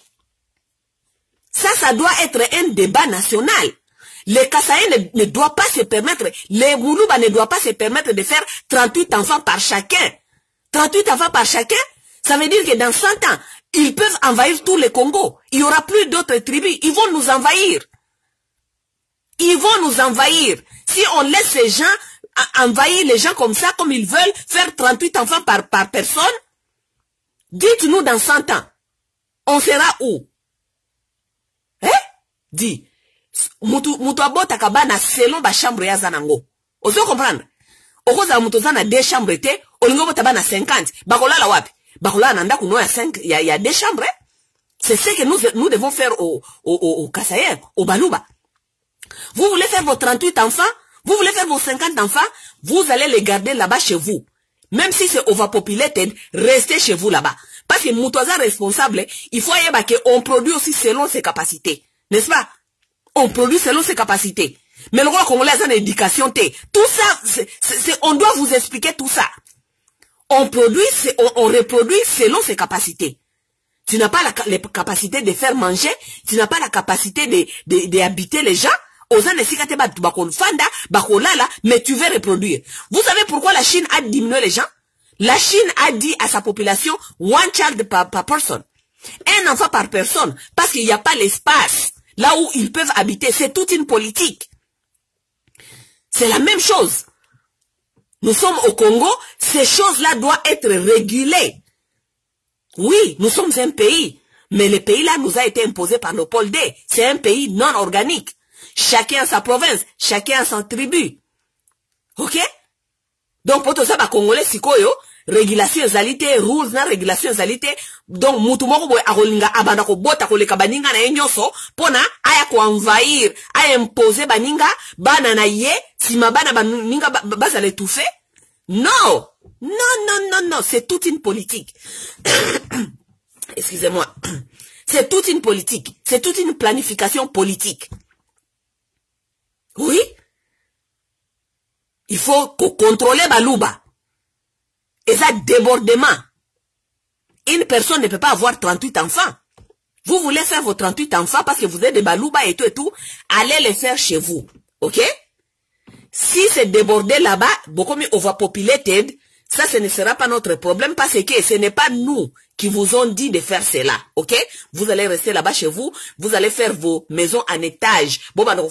Ça doit être un débat national. Les Kassaïens ne doivent pas se permettre. Les Moulouba ne doivent pas se permettre de faire 38 enfants par chacun. 38 enfants par chacun. Ça veut dire que dans 100 ans, ils peuvent envahir tout le Congo. Il n'y aura plus d'autres tribus. Ils vont nous envahir. Ils vont nous envahir. Si on laisse ces gens envahir les gens comme ça, comme ils veulent, faire 38 enfants par personne, dites-nous dans 100 ans, on sera où? dit mutu abotaka bana selon ba chambre ya zanango. Ozo comprendre? Okoza mutu zana 2 chambres te, olingo bota bana 50. Bakolala wapi? Bakolala na ndako no ya 5, ya 2 chambres. C'est ce que nous devons faire au Kassaïen, au Balouba. Vous voulez faire vos 38 enfants, vous voulez faire vos 50 enfants, vous allez les garder là-bas chez vous. Même si c'est overpopulated, restez chez vous là-bas. Parce que Moutouaza responsable, il faut qu'on produit aussi selon ses capacités. N'est-ce pas? On produit selon ses capacités. Mais le roi congolais a une éducation. Tout ça, on doit vous expliquer tout ça. On produit, on reproduit selon ses capacités. Tu n'as pas la capacité de faire manger, tu n'as pas la capacité d'habiter les gens. Mais tu veux reproduire. Vous savez pourquoi la Chine a diminué les gens? La Chine a dit à sa population, 1 child par person. 1 enfant par personne. Parce qu'il n'y a pas l'espace. Là où ils peuvent habiter. C'est toute une politique. C'est la même chose. Nous sommes au Congo. Ces choses-là doivent être régulées. Oui, nous sommes un pays. Mais le pays-là nous a été imposé par le pôle D. C'est un pays non organique. Chacun a sa province. Chacun a sa tribu. Ok? Donc, pour tout ça, Congolais, sikoyo, régulation zalité, rules na régulation zalité. Donc, mutumoko boy arolinga abanda ko bota ko leka baninga na enyoso, pona aya ko envahir, aya imposer baninga, bana na ye, sima bana baninga baza l'étouffer. Non! Non, c'est toute une politique. Excusez-moi. C'est toute une politique. C'est toute une planification politique. Oui? Il faut contrôler Balouba. Et ça, débordement. Une personne ne peut pas avoir 38 enfants. Vous voulez faire vos 38 enfants parce que vous êtes des Balouba et tout, allez les faire chez vous. Ok? Si c'est débordé là-bas, beaucoup mieux overpopulated, ça, ce ne sera pas notre problème parce que ce n'est pas nous qui vous ont dit de faire cela, ok? Vous allez rester là-bas chez vous, vous allez faire vos maisons en étage.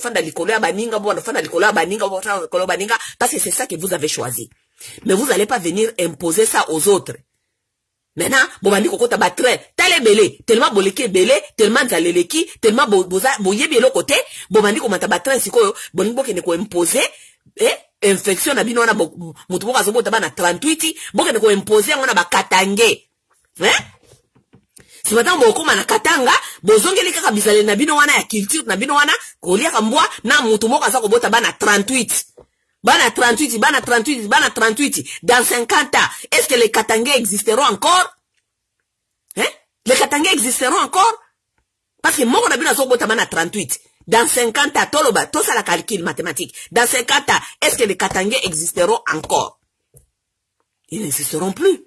Parce que c'est ça que vous avez choisi. Mais vous n'allez pas venir imposer ça aux autres. Maintenant, bobandi kokota batre, tale belé, tellement boleke belé, tellement zaleleki, tellement boye bielo côté, bobandi komata batre sikoyo, boni boke ne ko imposer, infection na bino na mutu boka zobo taba na 38, boke ne ko imposer ngona ba katange. Si maintenant bokoma na katanga, bozongeli kaka bizale na bino wana ya culture na bino wana, kolia kambwa na mutu boka za ko bota ba na 38. Bana 38, bana 38, bana 38. Dans 50 ans, est-ce que les Katangais existeront encore? Hein? Les Katangais existeront encore? Parce que moi, on a vu dans 38. Dans 50 ans, tout ça la calcul mathématique. Dans 50 ans, est-ce que les Katangais existeront encore? Ils n'existeront plus.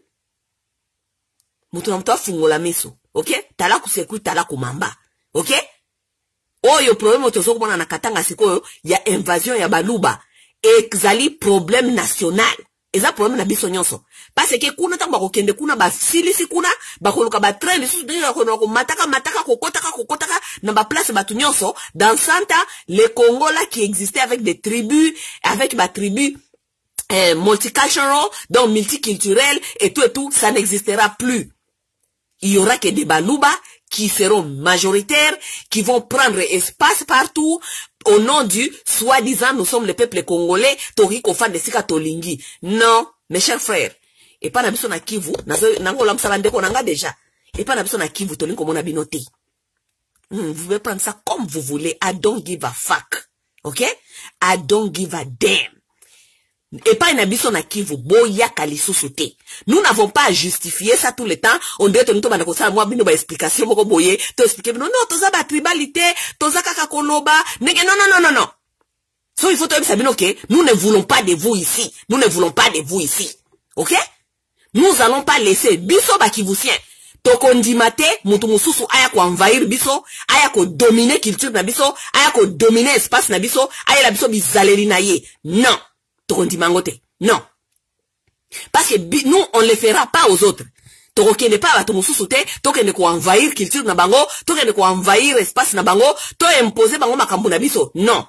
Moutonamtoa fungola miso. Ok? Tala kuseku, tala kumamba. Ok? Oh, yo problème otozo kumona na Katanga siko ya invasion ya Baluba. Exali problème national. Eza problème na biso nyonso. Parce que kuna tango bakokende kuna ba silisi kuna bakoluka ba train lisusu de ko mataka kokotaka na ba place batu nyonso dans 100 ans le Congo là qui existait avec des tribus avec ba tribus multicultural donc multiculturel et tout ça n'existera plus. Il y aura que des Baluba qui seront majoritaires, qui vont prendre espace partout, au nom du soi-disant nous sommes le peuple congolais, Toriko fan de Sika Tolingi. Non, mes chers frères, et pas nabiso na Kivu, nangola msalandeko nanga déjà, et pas nabiso na Kivu, Tolinko mona binote. Vous pouvez prendre ça comme vous voulez, I don't give a fuck, ok? I don't give a damn. Et pas une abisso na Kivu, boya kalisosote. Nous n'avons pas à justifier ça tout le temps. On dirait que nous tomons dans moi, bino ba explication, moko boye, to expliquer, non, toza ba tribalité, toza kaka koloba, non. So il faut te savoir, ok, nous ne voulons pas de vous ici. Nous ne voulons pas de vous ici. Ok? Nous allons pas laisser, biso ba kivusien. Tokondimate, mutu mususu, aya ko envahir biso, aya ko dominer culture na biso, aya ko dominer espace na biso, aya la biso bizaleri na ye. Non. Non. Parce que nous, on ne le fera pas aux autres. Toke ne pas à ton sous-souté, toke ne ko envahir culture na bango, toke ne ko envahir espace na bango, to imposer bango makambu na biso. Non.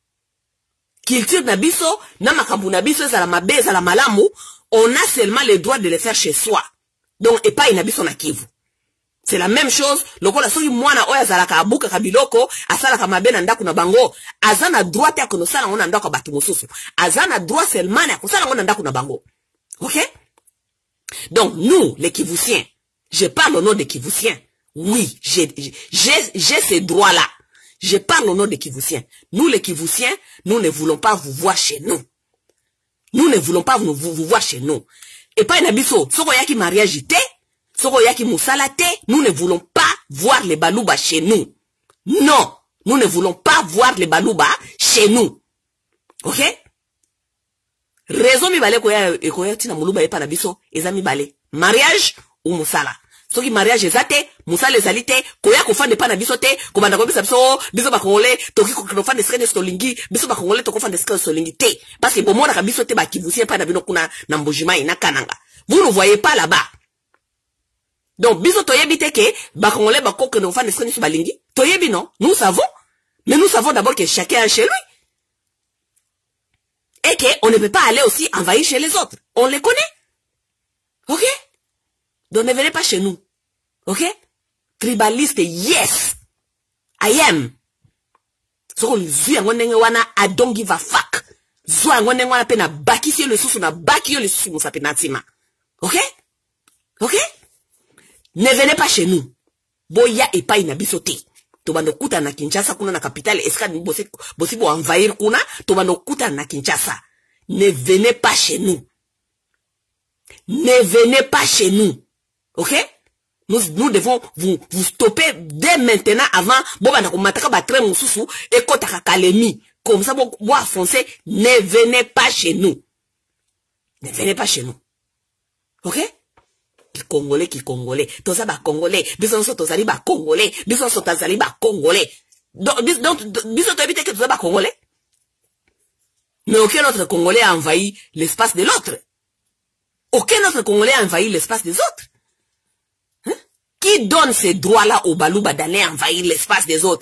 Culture na biso, na makambu na biso, za la mabe, za la malamu, on a seulement le droit de le faire chez soi. Donc, et pas une abisso na Kivu. C'est la même chose. Lokola soki mwana oya zalaka abuka kabiloko, asala kamabe na ndaku na bango, azana droit ya konosala ngona ndako batu mosusu. Azana droit seulement ya kosala ngona ndaku na bango. OK? Donc nous les Kivusiens, je parle au nom des Kivusiens. Oui, j'ai ces droits-là. Je parle au nom des Kivusiens. Nous les Kivusiens, nous ne voulons pas vous voir chez nous. Nous ne voulons pas vous voir chez nous. Et pas une abisso, soko yaki mariage te, soko yaki musala te, nous ne voulons pas voir les balouba chez nous. Non, nous ne voulons pas voir les balouba chez nous. OK? Raison mi bale koya tina muluba epa na biso, eza mi bale. Mariage ou musala. Soki mariage ezate, musala ezalite, koya kofande pa na biso te, komanda ko bisa biso ba kongole, toki ko fande skene stolingi, biso ba kongole to ko fande skene stolingi te. Parce que bomona ka biso te ba Kivusien pa na bino kuna na mbojima ina kananga. Vous ne voyez pas là-bas. Donc biso toyebi te ke ba kongole ba ko no fande skene balingi, toyebi non? Nous savons. Mais nous savons d'abord que chacun est chez lui. Et qu'on ne peut pas aller aussi envahir chez les autres. On les connaît. OK? Donc ne venez pas chez nous. OK? Tribaliste, yes. I am. So zui angonenge wana, I don't give a fuck. Zui angonenge wana pe na baki si yo le susu na baki yo le susu musa pe natima. OK? OK? Ne venez pas chez nous. Boya et pas inabisote. Tobando kuta na Kinshasa kuna na capitale eska ni bosi bo envahir kuna, tobando kuta na Kinshasa. Ne venez pas chez nous. Ne venez pas chez nous. OK? Nous devons vous stopper dès maintenant avant bobanda ko mataka ba train mususu et kotaka kalemi. Comme ça bo afoncer, ne venez pas chez nous. Ne venez pas chez nous. OK? Qui congolais, toza ba congolais, bisonso tozali ba congolais, bisonso tozali ba congolais. Donc biso to éviter que toza ba congolais. Mais aucun autre congolais a envahi l'espace de l'autre. Aucun autre congolais a envahi l'espace des autres. Hein? Qui donne ces droits-là au balouba d'aller envahir l'espace des autres?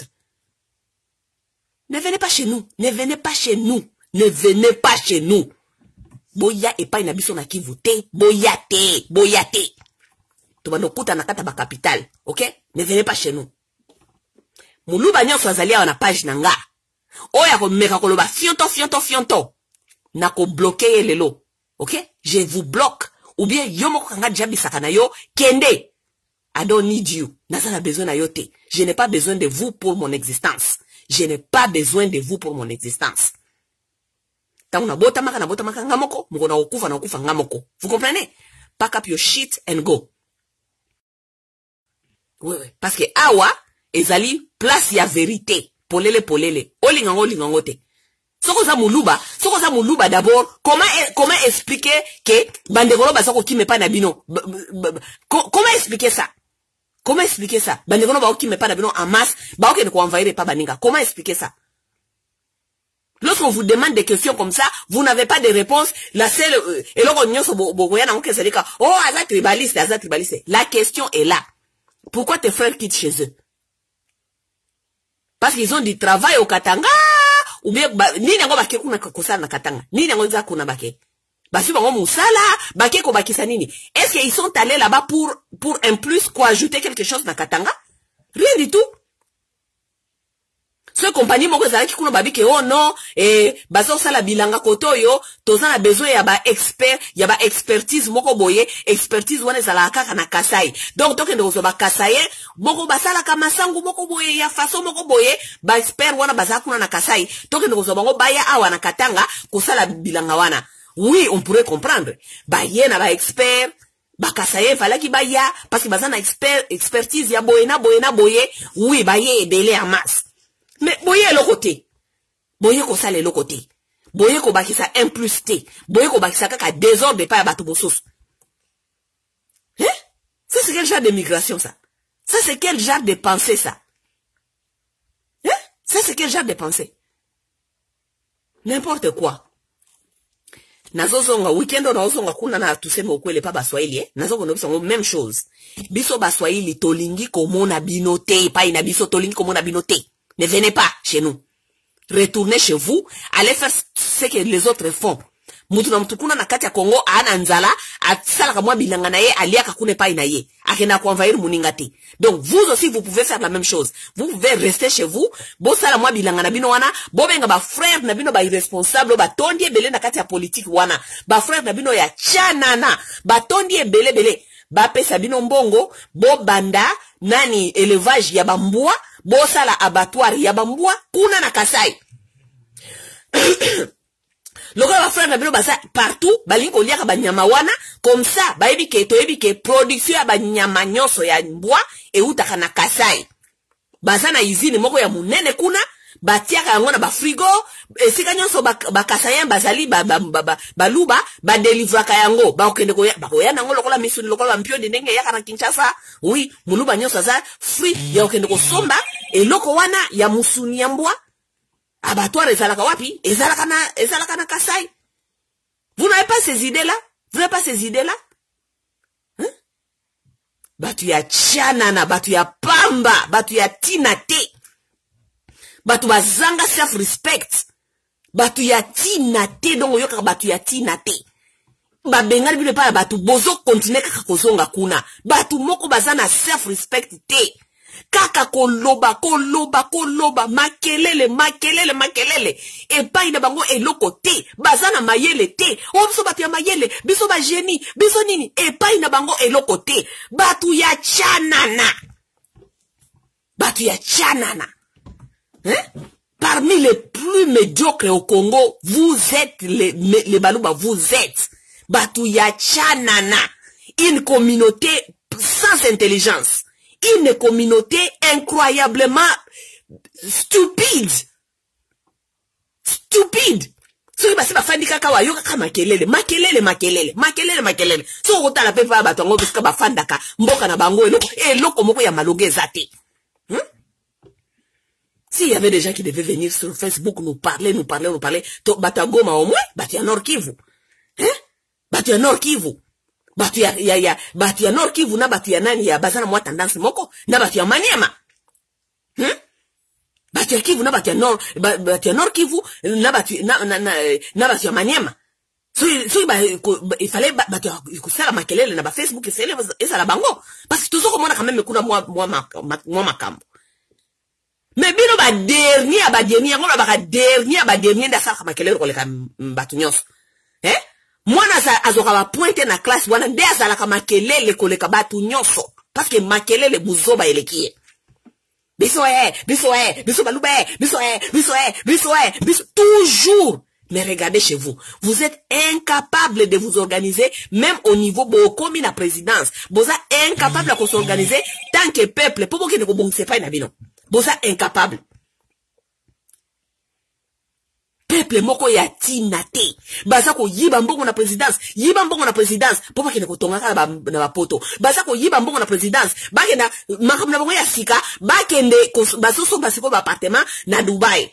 Ne venez pas chez nous, ne venez pas chez nous, ne venez pas chez nous. Boya et pas inabiso na Kivu te, boya te. Tobando kuta na kata ba capital, OK? Ne venez pas chez nous. Muluba nyonso azali awa na page nanga. Oya ko meka ko loba fionto. Na ko bloquer lelo. OK? Je vous bloque ou bien yo moko kanga jabi sakana yo kende. I don't need you. Nazana besoin na yo te. Je n'ai pas besoin de vous pour mon existence. Je n'ai pas besoin de vous pour mon existence. Tangu na bota maka ngamoko, muko na okufa ngamoko. Vous comprenez? Pack up your shit and go. Oui. Parce que awa, ezali, place ya vérité. Polele. Olingango te. Soko za muluba d'abord, comment expliquer que bandegolo basoko ki me pa na bino? Comment expliquer ça? Bandegolo ba ki me pa na bino en masse, ba ok ne ko envahir pa baninga. Comment expliquer ça? Lorsqu'on vous demande des questions comme ça, vous n'avez pas de réponse. La seule, et là, aza tribaliste. La question est là. Pourquoi tes frères quittent chez eux? Parce qu'ils ont du travail au Katanga, ou bien, ni nango bake kuna kosa na Katanga, ni nango za kuna bake. Basi bango musala, bake ko bakisa nini? Est-ce qu'ils sont allés là-bas pour un plus, quoi, ajouter quelque chose na Katanga? Rien du tout. Ce compagnie moko zalaki kuna babike oh non bazo sala bilanga kotoyo toza na besoin ya ba expert ya ba expertise moko boye expertise wana zala kaka na Kasai donc tokende ko ba Kasai moko basala ka masangu moko boye ya façon moko boye ba expert wana baza kuna na Kasai tokende ko bango baya awa na Katanga ko sala bilanga wana. Oui, on pourrait comprendre ba yena ba expert ba Kasai falaki baya parce que baza na expertise ya boye oui ba ye délai en masse. Mais boye le côté. Boye ko sale le côté. Boye ko bakisa un plus T. Boye ko bakisa kaka désordre pas bato bosos. Hein? Ça c'est quel genre de migration ça? Ça c'est quel genre de pensée ça? Hein? Ça c'est quel genre de pensée? N'importe quoi. Nazozonga weekend on ozonga kuna na tuseme ukwele pa baswahili nazonga nobisongo même chose. Biso baswahili tolingi komona binote pa ina biso tolingi komona binote. Ne venez pas chez nous. Retournez chez vous. Allez faire ce que les autres font. mutu na mutu kuna na kati ya Congo ana nzala atsala kamwa bilanga na ye aliaka kune pai na ye akenda envahir muninga te. Donc vous aussi vous pouvez faire la même chose. Vous pouvez rester chez vous, bo sala mwa bilanga na bino wana, bo benga ba frère na bino ba irresponsable ba tondi ebele na kati ya politique wana. Ba frère na bino ya chanana, ba tondi ebele bele. Ba pesa bino mbongo, bo banda nani élevage ya bambua, bo sala abattoir ya bambua kuna na Kasai. Lokola ba frère na bino basa partout balingi koliaka banyama wana comme ça bayebi ke toyebi ke production ya banyama nyonso ya mbwa eutaka na Kasai. Basa na usine moko ya munene kuna batiaka yango na ba frigo esika nyonso ba Kasayen bazali baluba ba delivraka yango ba okende koya nango lokola misuni lokola mpio ndenge yaka na Kinshasa. Oui, muluba nyonso za free ya okende ko somba eloko wana ya musuni ya mbwa. Abattoir ezalaka wapi? Ezalaka na Kasai. Vous n'avez pas ces idées-là? Vous n'avez pas ces idées-là? Hein? Batu ya chanana, batu ya pamba, batu ya tinate. Batu bazanga self-respect. Batu ya tinate, donc yoka batu ya tinate. Babengali bile pa batu bozo continue kaka kozonga kuna. Batu moko bazana self-respect te. Kaka koloba makelele epa ina bango eloko te bazana mayele te o biso batu ya mayele biso ba génie biso nini epa ina bango eloko te batu ya chanana hein? Parmi les plus médiocres au Congo vous êtes les baluba, vous êtes batu ya chanana, une communauté sans intelligence. Une communauté incroyablement stupide. So basi bafandi kaka wa yoka kama makelele. So kota la pepa batongo biska bafandaka mboka na bango eloko moko ya malogeza te. S'il y avait des gens qui devaient venir sur Facebook nous parler, to batagoma au moins, bati ya Nord Kivu. Hein? Bati ya Nord Kivu. Batu ya Nord Kivu na batu ya nani ya bazana mwa tendance moko na batu ya Maniema. Batu ya Kivu na batu ya Nord Kivu na batu ya Maniema. So il fallait batu kusala makelele na ba Facebook esa la bango parce que toujours komona quand même kuna moi makambo. Mais bino ba dernier ngona ba dernier nda sala makelele ko leka batu nyonso. Hein? Mwana za azoka ba pointe na classe wana nde azalaka makelele koleka batu nyonso parce que makelele buzoba elekie biso baluba biso toujours. Mais regardez chez vous, vous êtes incapable de vous organiser même au niveau bokomi na présidence. Boza incapable de s'organiser tant que peuple pour que ne kobongise pas na bino. Boza incapable. Peuple moko ya tinate baza ko yiba mbongo na présidence popa kene kotonga kala na bapoto baza ko yiba mbongo na présidence bakenda makamna bango ya sika bakende basoso basiko ba appartement na Dubai.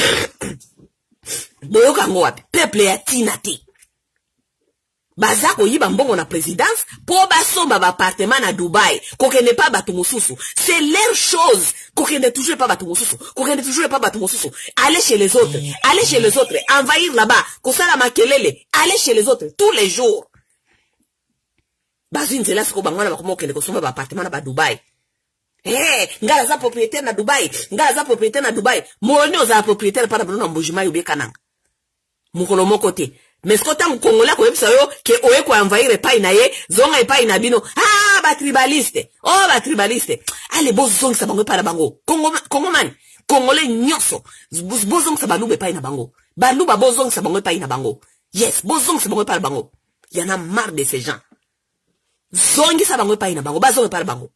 Boyoka ngo wapi peuple ya tinate baza ko yiba mbongo na présidence po basomba ba appartement na Dubai kokende pa batu mususu. C'est leur chose kokende toujours pas batu mususu allez chez les autres envahir là-bas kosala makelele allez chez les autres tous les jours bazine cela siko bangwana bakoma kokende kosomba ba appartement na ba Dubai. Ngala za propriétaire na Dubai monyo za propriétaire pa na bono na mbujima yobe kananga mukolo moko te. Mais ce que tu Congolais ko yebisa yo ke oye ko envahir epai na ye zonga epai na bino ba tribaliste allez bozong sa bango epai na bango Congo man Congolais nyonso bozong sa baluba epai na bango baluba bozong sa bango epai na bango yes bozong sa bango epai na bango. Y en a marre de ces gens zongi sa bango epai na bango bazong epai na bango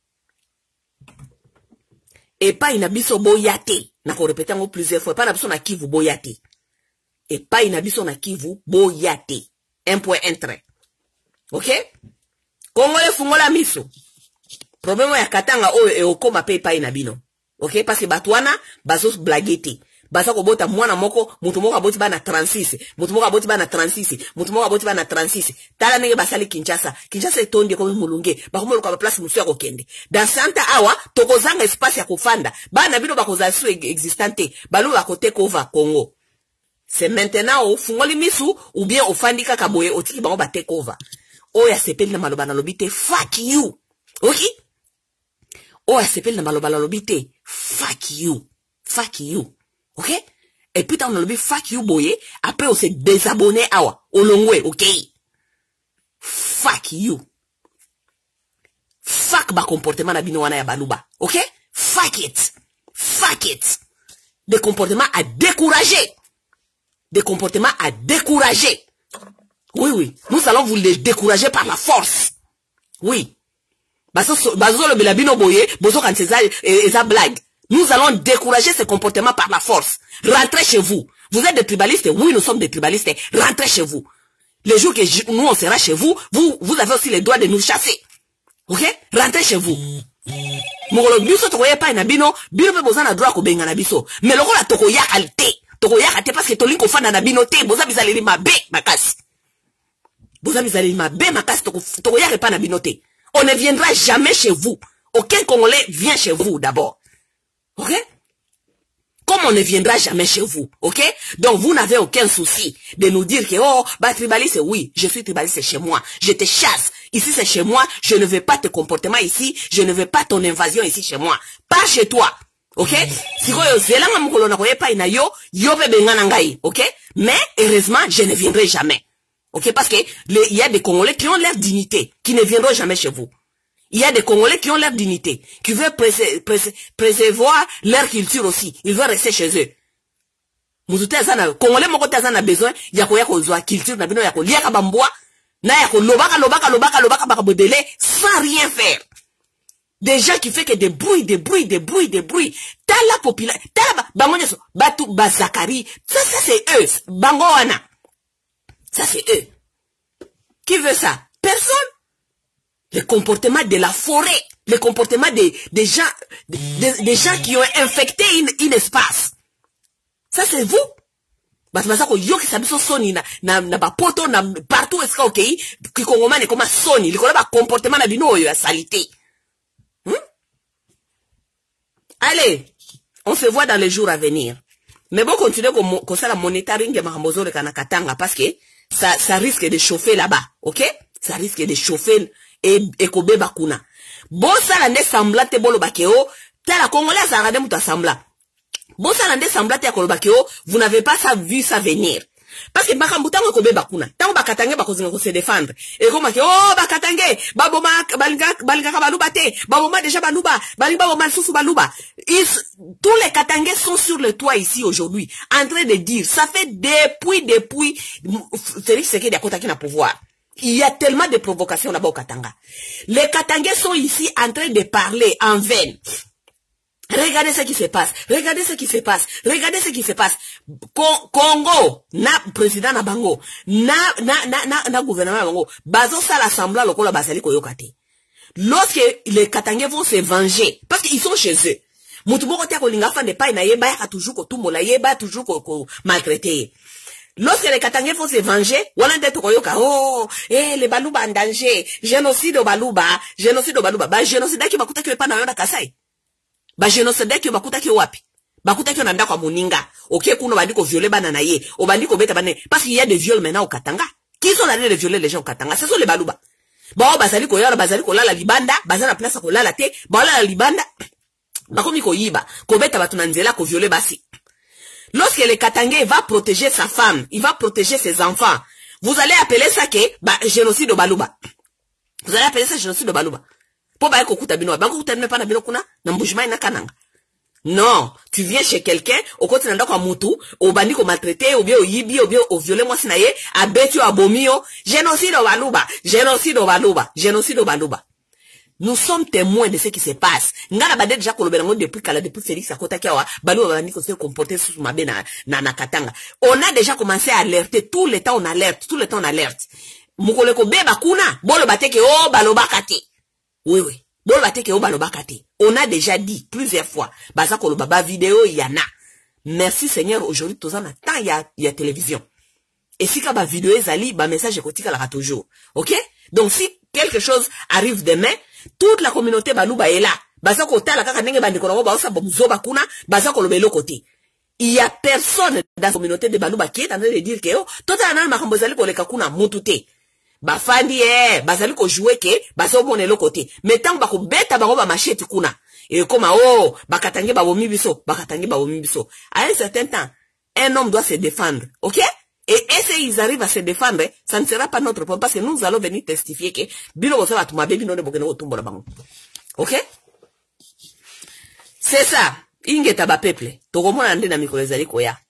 epai na biso boyate na ko répéter ngo plusieurs fois epai na biso na Kivu boyate epai na biso na Kivu boyate 1.1 ok Congolais fungola miso problème ya katanga oyo eokoma pe epai na bino ok parce que batwana bazo blagete baza ko bota mwana moko mutu moko aboti bana 36 mutu moko aboti bana 36 tala nenge basali Kinshasa etondi ko mulunge bakomo ko ba place musu ya kokende dans Santa awa tokozanga espace ya kofanda bana bino bakoza su existante balu ba kote cover Congo. c'est maintenant au fungoli misu ou bien au fandika kaboye au tiki bango ba take over. Oya sepeli na maloba na lobite fuck you. OK? Oya sepeli na maloba na lobite fuck you. Fuck you. OK? Et puis on a lobby fuck you boye, après on s'est désabonné awa, au longwe, OK? Fuck you. Fuck ba comportement na bino wana ya baluba. OK? Fuck it. Fuck it. Des comportements à décourager. Des comportements à décourager. Oui, oui. Nous allons vous les décourager par la force. Oui. Bazo le belabino boye, bozo kan eza blague. Nous allons décourager ces comportements par la force. Rentrez chez vous. Vous êtes des tribalistes? Oui, nous sommes des tribalistes. Rentrez chez vous. Les jours que nous on sera chez vous, vous avez aussi le droit de nous chasser. OK? Rentrez chez vous. Mongolo biso tokoye pa na bino, bino pe bozana droit ko benga na biso. Mais lokola tokoya kalite. Tokoya kate parce que tolinko fanda na bino te, boza bizaleli mabe makasi. Boza bizaleli mabe makasi tokoya pa na bino te. On ne viendra jamais chez vous. Aucun Congolais vient chez vous d'abord. OK? Comme on ne viendra jamais chez vous, OK? Donc vous n'avez aucun souci de nous dire que, oh, bah tribaliste, oui, je suis tribaliste chez moi. Je te chasse. Ici c'est chez moi, je ne veux pas tes comportements ici, je ne veux pas ton invasion ici chez moi. Pas chez toi. OK? Si vous zelanga mukolo na koyepa ina yo be bengana ngai, OK? Mais heureusement, je ne viendrai jamais. OK? Parce que il y a des Congolais qui ont leur dignité, qui ne viendront jamais chez vous. Il y a des Congolais qui ont leur dignité, qui veulent préserver leur culture aussi. Ils veulent rester chez eux. Congolais moko tazana besoin ya koya kozwa culture na bino ya kolia ka bamboa na ya ko lobaka bakabodele sans rien faire. Des gens qui fait que des bruits. T'as la population, t'as bangonyeso, batu bazakari. Ça c'est eux. Bangoana. Ça c'est eux. Qui veut ça? Personne. Le comportement de la forêt, le comportement des gens, des gens qui ont infecté un espace. Ça c'est vous. Basako yo ki sabiso soni na bapoto na partout est-ce OK ki kongomane comme soni, le ba comportement na bino yo ya salité. Allez, on se voit dans les jours à venir. Mais bon, continuez comme ça la monitoring de Mahambozo le Kanakatanga parce que ça risque de chauffer là-bas, OK? Ça risque de chauffer et kobe bakuna. Bon ça l'année semblate bolo bakeo, tala Congolais a regardé muta sembla. Bon ça l'année semblate ya kolo bakeo, vous n'avez pas vu ça venir. Parce que bakambuta kobe bakuna. Tango bakatange bakozinga ko se défendre. Et comme que oh bakatange, baboma balinga baluba te, baboma déjà baluba, baboma susu baluba. Tous les katangais sont sur le toit ici aujourd'hui en train de dire ça fait depuis Félix Tshisekedi a contacté na pouvoir. Il y a tellement de provocations là-bas au Katanga. Les Katangais sont ici en train de parler en vain. Regardez ce qui se passe. Regardez ce qui se passe. Regardez ce qui se passe. Congo, na président na bango, na gouvernement na bango, bazo ça l'assemblée lokola basali koyokate. Lorsque les Katangais vont se venger, parce qu'ils sont chez eux. Mutubo kotia kolinga fa ne pa na yeba ya toujours ko tumola yeba toujours ko maltraiter. Lorsque les Katangais vont se venger, les Baluba en danger, génocide au Baluba, ba génocide qui bakuta ki pa na yona Kasai. Ba génocide qui bakuta ki wapi. Bakuta ki onanda kwa Moninga. OK, kuno bandi ko violer bana na ye, o bandi ko beta bana parce qu'il y a des viols maintenant au Katanga. Qui sont allés de violer les gens au Katanga? Ce sont les Baluba. Ba bazali ko la libanda, bazana place ko la te, ba la libanda. Ba komi ko yiba, ko beta batu na nzela ko violer basi. Lorsque le Katangais va protéger sa femme, il va protéger ses enfants, vous allez appeler ça que génocide au Baluba. Vous allez appeler ça génocide au Baluba. Pour ba kokuta bino, ba kokuta ne pas na bino kuna, na mbujima ina kananga. Non, tu viens chez quelqu'un, au côté n'a pas mutu, au bandi ko maltraité, ou bien au yibi, ou bien au violé moi sinaye, à betio à bomio, génocide au Baluba, génocide au Baluba, génocide au Baluba. Nous sommes témoins de ce qui se passe. Ngana bade déjà kolobelango depuis Félix Akotakiawa, Baluba bandi ko se comporter sous ma na Katanga. On a déjà commencé à alerter, tout le temps on alerte. Mukoleko beba kuna, bolo bateke o baloba kate. Oui. Bolo bateke o baloba kate. On a déjà dit plusieurs fois, baza koloba ba vidéo yana. Merci Seigneur, aujourd'hui tozan na temps il y a télévision. Et si ka ba vidéo ezali, ba message ekotika la toujours. OK? Donc si quelque chose arrive demain, toute la communauté Baluba est là. Baza ko tala kaka ndenge bandiko na baosa bomzoba kuna, baza ko lobelo côté. Il y a personne dans la communauté de Balouba qui est en train de dire que, oh, tout à l'heure, ma kambozali ko leka kuna mutute. Bafandi, bazali ko jouer ke, baso bon le côté. Mais tant bako beta bako ba machete kuna. Et comme, oh, bakatange ba bomi biso, bakatange ba bomi biso. À un certain temps, un homme doit se défendre, ok? Et s'ils arrivent à se défendre, ça ne sera pas notre problème, parce que nous allons venir testifier que, bilo ça va tout ma baby non de bokeno tumbo la bango. Ok? C'est ça. Ingeta ba peuple. Tokomona nde na mikolo ezali koya.